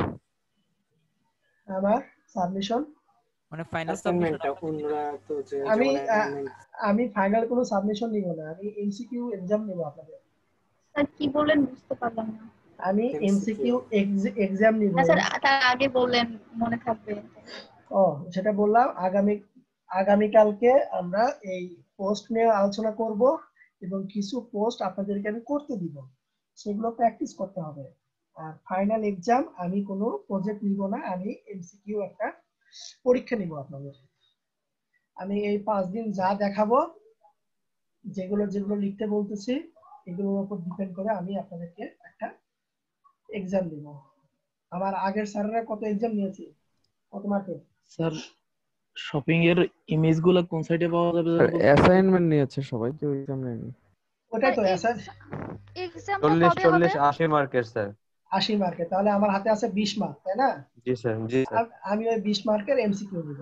আমার সাবমিশন মানে ফাইনাল সাবমিশন অ্যাসাইনমেন্টটা ওনারা তো যে আমি যেমন আহ, assignment- আমি ফাইনাল কোনো সাবমিশন নিব না, আমি এমসিকিউ এক্সাম নেব আপনাদের। স্যার কি বললেন বুঝতে পারলাম না। আমি এমসিকিউ এক্সাম নিব। না স্যার, তার আগে বললেন মনে থাকবে। ও, সেটা বললাম, আগামী আগামীকালকে আমরা এই পোস্ট নিয়ে আলোচনা করব এবং কিছু পোস্ট আপনাদেরকে আমি করতে দিব, সেগুলো প্র্যাকটিস করতে হবে। আর ফাইনাল এক্সাম আমি কোনো প্রজেক্ট নিব না, আমি এমসিকিউ একটা পরীক্ষা নিব আপনাদের। আমি এই পাঁচ দিন যা দেখাবো, যেগুলো যেগুলো লিখতে বলতেছি, এগুলোর উপর ডিপেন্ড করে আমি আপনাদেরকে একটা এক্সাম দিব। আমার আগের স্যারেরা কত এক্সাম নিয়েছে, কত মার্কের? স্যার শপিং এর ইমেজ গুলা কোন সাইটে পাওয়া যাবে? অ্যাসাইনমেন্ট নিয়েছে সবাই, কেউ এক্সাম নেয়নি। ওটাই তো অ্যাসাইন এক্সামটা কবে হবে? আশি মার্কের স্যার। আশি মার্কের, তাহলে আমার হাতে আছে বিশ মার্ক, তাই না? জি স্যার। জি স্যার। আর আমি ওই বিশ মার্কের এমসিকিউ দিব।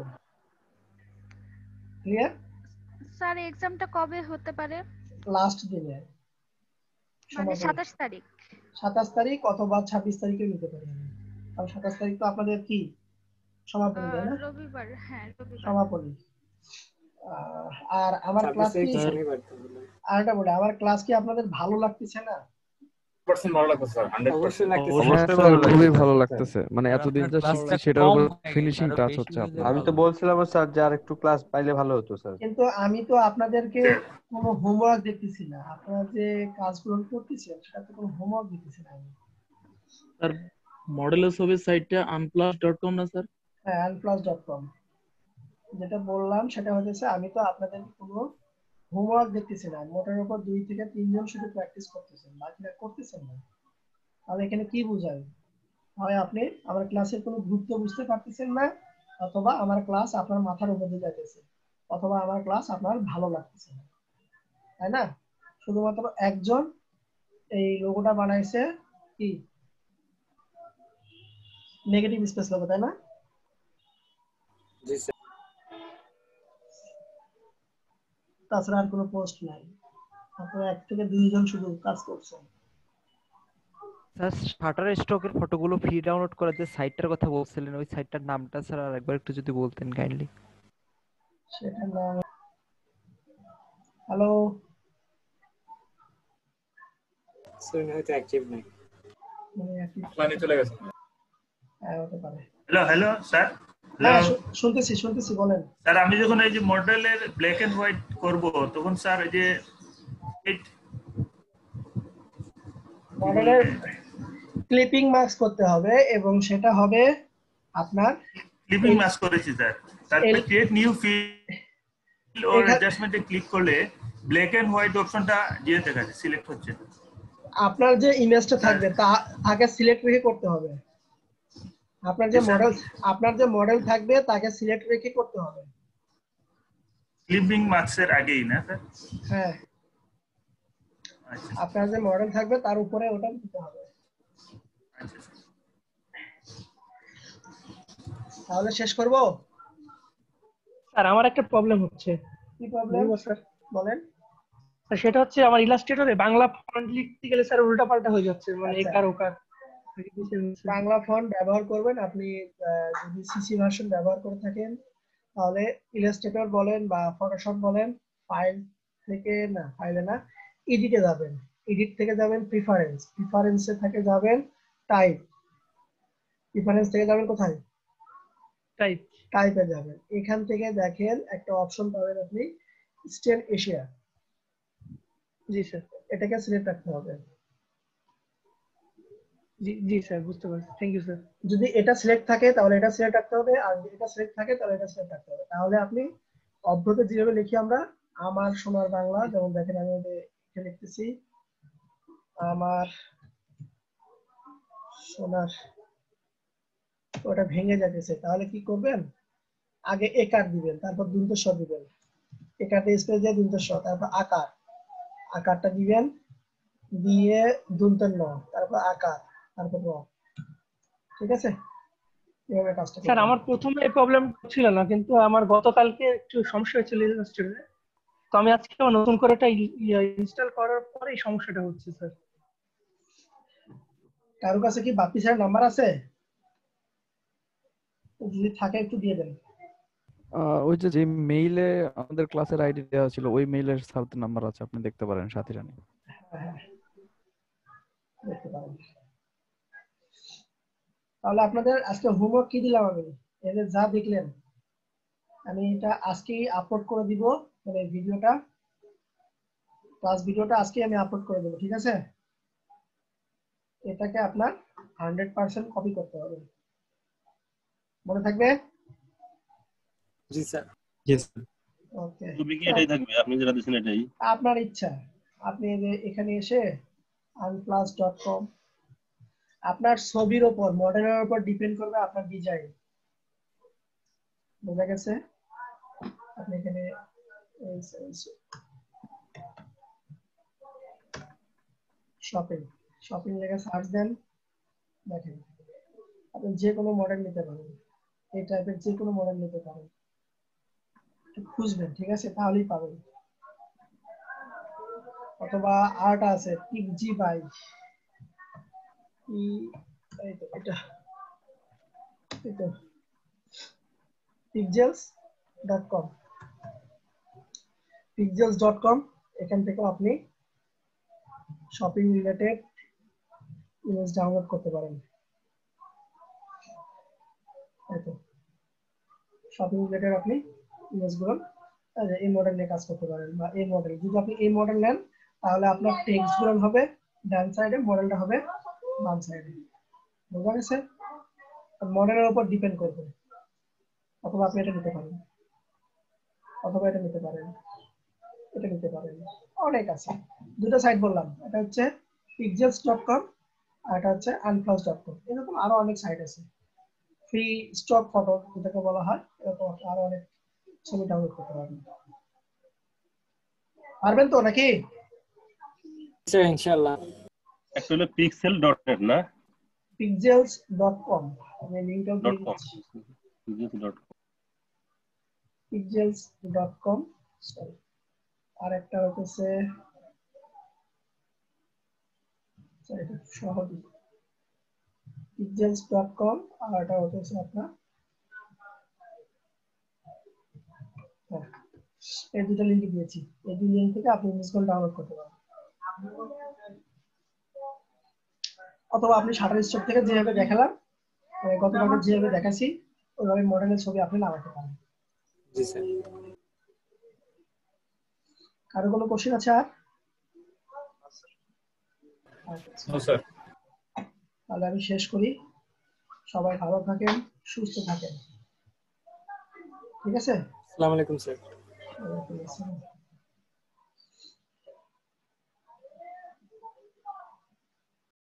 ক্লিয়ার? স্যার এক্সামটা কবে হতে পারে? লাস্ট দিনে, মানে সাতাশ তারিখ। সাতাশ তারিখ অথবা ছাব্বিশ তারিখে নিতে পারি আমি। কারণ সাতাশ তারিখ তো আপনাদের কি সমাপনী, তাই না? রবিবার, হ্যাঁ রবিবার। সমাপনী। আহ, আর আমার ক্লাস কি, শনিবার তো বললেন। আরেকটা বলে, আমার ক্লাস কি আপনাদের ভালো লাগতেছে না? পার্সেন্ট ভালো লাগছে স্যার, হান্ড্রেড অবশ্যই পার্সেন্ট। লাগতেছে। হ্যাঁ স্যার, খুবই ভালো লাগতেছে। মানে এতদিন যা ক্লাসটা শিখছি সেটার কম উপর হয়ে গেছে, ফিনিশিং আরো টাচ বেশি হচ্ছে হলে আপনার। আমি তো বলছিলাম স্যার যে আর একটু ক্লাস পাইলে ভালো হতো স্যার। কিন্তু আমি তো আপনাদেরকে কোনো হোমওয়ার্ক দেখতেছি না, আপনারা যে কাজগুলো করতেছেন সেটা তো কোনো হোমওয়ার্ক দিতেছি না আমি। স্যার মডেলের ছবির সাইটটা আনপ্লাস ডট কম না স্যার? হ্যাঁ, আনপ্লাস ডট কম। যেটা বললাম সেটা হচ্ছে, আমি তো আপনাদের কোনো হোমওয়ার্ক দেখতেছি না, মোটের উপর দুই থেকে তিনজন শুধু প্র্যাকটিস করতেছেন, বাকিরা করতেছেন না। তাহলে এখানে কি বোঝায়? হয় আপনি আমার ক্লাসের কোনো গুরুত্ব বুঝতে পারতেছেন না, অথবা আমার ক্লাস আপনার মাথার উপর দিয়ে যাইতেছে, অথবা আমার ক্লাস আপনার ভালো লাগতেছে না, তাই না? শুধুমাত্র একজন এই লোগোটা বানাইছে, কি নেগেটিভ স্পেস লোগো, তাই না? জি স্যার। তাছাড়া আর কোনো পোস্ট নাই, আপনারা এক থেকে দুইজন শুধু কাজ করছেন। স্যার শাটার স্টকের ফটোগুলো ফ্রি ডাউনলোড করার যে সাইটটার কথা বলছিলেন, ওই সাইটটার নামটা স্যার আরেকবার একটু যদি বলতেন কাইন্ডলি। সেটা না, হ্যালো স্যার হয়তো অ্যাক্টিভ নাই। মানে একই অফলাইনে চলে গেছে। হ্যাঁ, হতে পারে। Hello hello sir. হ্যাঁ, শু- শুনতেছি শুনতেছি বলেন। স্যার আমি যখন এই যে মডেলের ব্ল্যাক এন্ড হোয়াইট করব, তখন স্যার এই যে মডেলের ক্লিপিং মার্কস করতে হবে এবং সেটা হবে আপনার ক্লিপিং মাস্ক করেছি স্যার। তারপরে ক্রিয়েট নিউ ফিল্ড ওর অ্যাডজাস্টমেন্টে ক্লিক করলে ব্ল্যাক এন্ড হোয়াইট অপশনটা দিয়ে দেখাচ্ছে, সিলেক্ট হচ্ছে। আপনার যে ইমেজটা থাকবে তা তাকে সিলেক্ট রেখে করতে হবে। আপনার যে মডেল আপনার যে মডেল থাকবে তাকে সিলেক্ট রেখে করতে হবে। ক্লিপিং মার্কসের আগেই না স্যার? হ্যাঁ, আপনার যে মডেল থাকবে তার উপরে ওটা দিতে হবে। তাহলে শেষ করব। স্যার আমার একটা প্রবলেম হচ্ছে। কি প্রবলেম স্যার বলেন? সেটা হচ্ছে আমার ইলাস্ট্রেটরে বাংলা ফন্ট লিখতে গেলে স্যার উল্টাপাল্টা হয়ে যাচ্ছে, মানে একার ওকার। বাংলা ফন্ট ব্যবহার করবেন আপনি। যদি সিসি ভার্সন ব্যবহার করে থাকেন তাহলে ইলাস্ট্রেটর বলেন বা ফটোশপ বলেন, ফাইল থেকে না, ফাইলে না, এডিটে যাবেন, এডিট থেকে যাবেন প্রিফারেন্স, প্রিফারেন্সে থেকে যাবেন টাইপ, প্রিফারেন্স থেকে যাবেন কোথায়? টাইপ টাইপে যাবেন। এখান থেকে দেখেন একটা অপশন পাবেন আপনি স্টেট এশিয়া। জি স্যার। এটাকে সিলেক্ট রাখতে হবে। জি জি স্যার, বুঝতে পারছি। Thank you sir. যদি এটা সিলেক্ট থাকে তাহলে এটা সিলেক্ট রাখতে হবে, আর যদি এটা সিলেক্ট থাকে তাহলে এটা সিলেক্ট রাখতে হবে। তাহলে আপনি অব্রতে যেভাবে লিখি আমরা আমার সোনার বাংলা, যেমন দেখেন আমি এটা লিখতেছি আমার সোনার, ওটা ভেঙে যাচ্ছে। তাহলে কি করবেন, আগে একার দিবেন, তারপর দন্তস্ব দিবেন, একারটা স্পেস দিয়ে দন্তস্ব, তারপর আকার, আকারটা দিবেন, দিয়ে দন্তের ন, তারপর আকার, তারপর র। ঠিক আছে, এভাবে কাজটা স্যার করবেন। আমার প্রথমে এই প্রবলেম ছিল না, কিন্তু আমার গতকালকে একটু সমস্যা হয়েছিল ইলাস্ট্রেটরে। তো আমি আজকে আবার নতুন করে এটা ইনস্টল করার পরে এই সমস্যাটা হচ্ছে স্যার। কারো কাছে কি বাপ্পি স্যারের নাম্বার আছে? যদি থাকে একটু দিয়ে দেন। আহ, ওই যে যে মেইলে আমাদের ক্লাসের আইডি দেওয়া ছিল ওই মেইলের সাথে নাম্বার আছে, আপনি দেখতে পারেন সাথী রানী। হ্যাঁ, দেখতে পারেন। তাহলে আপনাদের আজকে হোমওয়ার্ক কি দিলাম আমি, এদের যা দেখলেন আমি এটা আজকেই আপলোড করে দিব, মানে ভিডিওটা, ক্লাস ভিডিওটা আজকে আমি আপলোড করে দেবো। ঠিক আছে, এটাকে আপনার হান্ড্রেড পার্সেন্ট কপি করতে হবে, মনে থাকবে? জি স্যার। জি স্যার। ওকে, তুমি কি এটাই থাকবে, আপনি যেটা দিয়েছেন এটাই? আপনার ইচ্ছা। আপনি এই যে এখানে এসে আনপ্লাস ডট কম, আপনার ছবির উপর, মডেলের উপর ডিপেন্ড করবে আপনার ডিজাইন। বোঝা গেছে? আপনি এখানে শপিং শপিং লেখা সার্চ দেন, দেখেন আপনি যে কোনো মডেল নিতে পারেন, এই টাইপের যে কোনো মডেল নিতে পারেন, একটু খুঁজবেন। ঠিক আছে, তাহলেই পাবেন। অথবা আর্ট আছে পিকজি বাই, এই তো এটা, এই তো pixels dot com, pixels dot com, এখান থেকে আপনি শপিং রিলেটেড ইমেজ ডাউনলোড করতে পারেন। এই তো শপিং রিলেটেড আপনি ইমেজগুলো এই মডেল নিয়ে কাজ করতে পারেন, বা এই মডেল, যদি আপনি এই মডেল নেন তাহলে আপনার টেক্সট গুলো হবে ডান সাইডে, মডেলটা হবে বাম সাইডে। বোঝা গেছে? মডেলের উপর ডিপেন্ড করবে। অথবা আপনি এটা নিতে পারেন, অথবা এটা নিতে পারেন, এটা নিতে পারেন, অনেক আছে। দুটো সাইট বললাম, এটা হচ্ছে পিক্সেলস ডট কম আর এটা হচ্ছে আনপ্লাস ডট কম। এরকম আরো অনেক সাইট আছে। ফ্রি স্টক ফটো যেটাকে বলা হয়, এরকম আরো অনেক ছবি ডাউনলোড করতে পারবেন। পারবেন তো নাকি? স্যার ইনশাআল্লাহ। একটা হলো পিক্সেল ডট নেট না, পিক্সেলস ডট কম, আমি লিংকটা দিয়ে দিচ্ছি। Pixels dot com, pixels dot com, sorry, আর একটা হচ্ছে এটা সহজ, পিক্সেলস ডট কম, আর এটা হচ্ছে আপনার, এই দুটো লিংক দিয়েছি, এই দুই লিংক থেকে আপনি ইমেজগুলো ডাউনলোড করতে পারেন। অথবা আপনি শাটার স্টক থেকে যেভাবে দেখালাম, গতকালকে যেভাবে দেখাচ্ছি ওইভাবে মডেলের ছবি আপনি লাগাতে পারেন। জি স্যার। কারো কোনো কোশ্চেন আছে আর? No sir. তাহলে আমি শেষ করি। সবাই ভালো থাকেন, সুস্থ থাকেন। ঠিক আছে? আসসালামু আলাইকুম স্যার। ওয়ালাইকুম আসসালাম।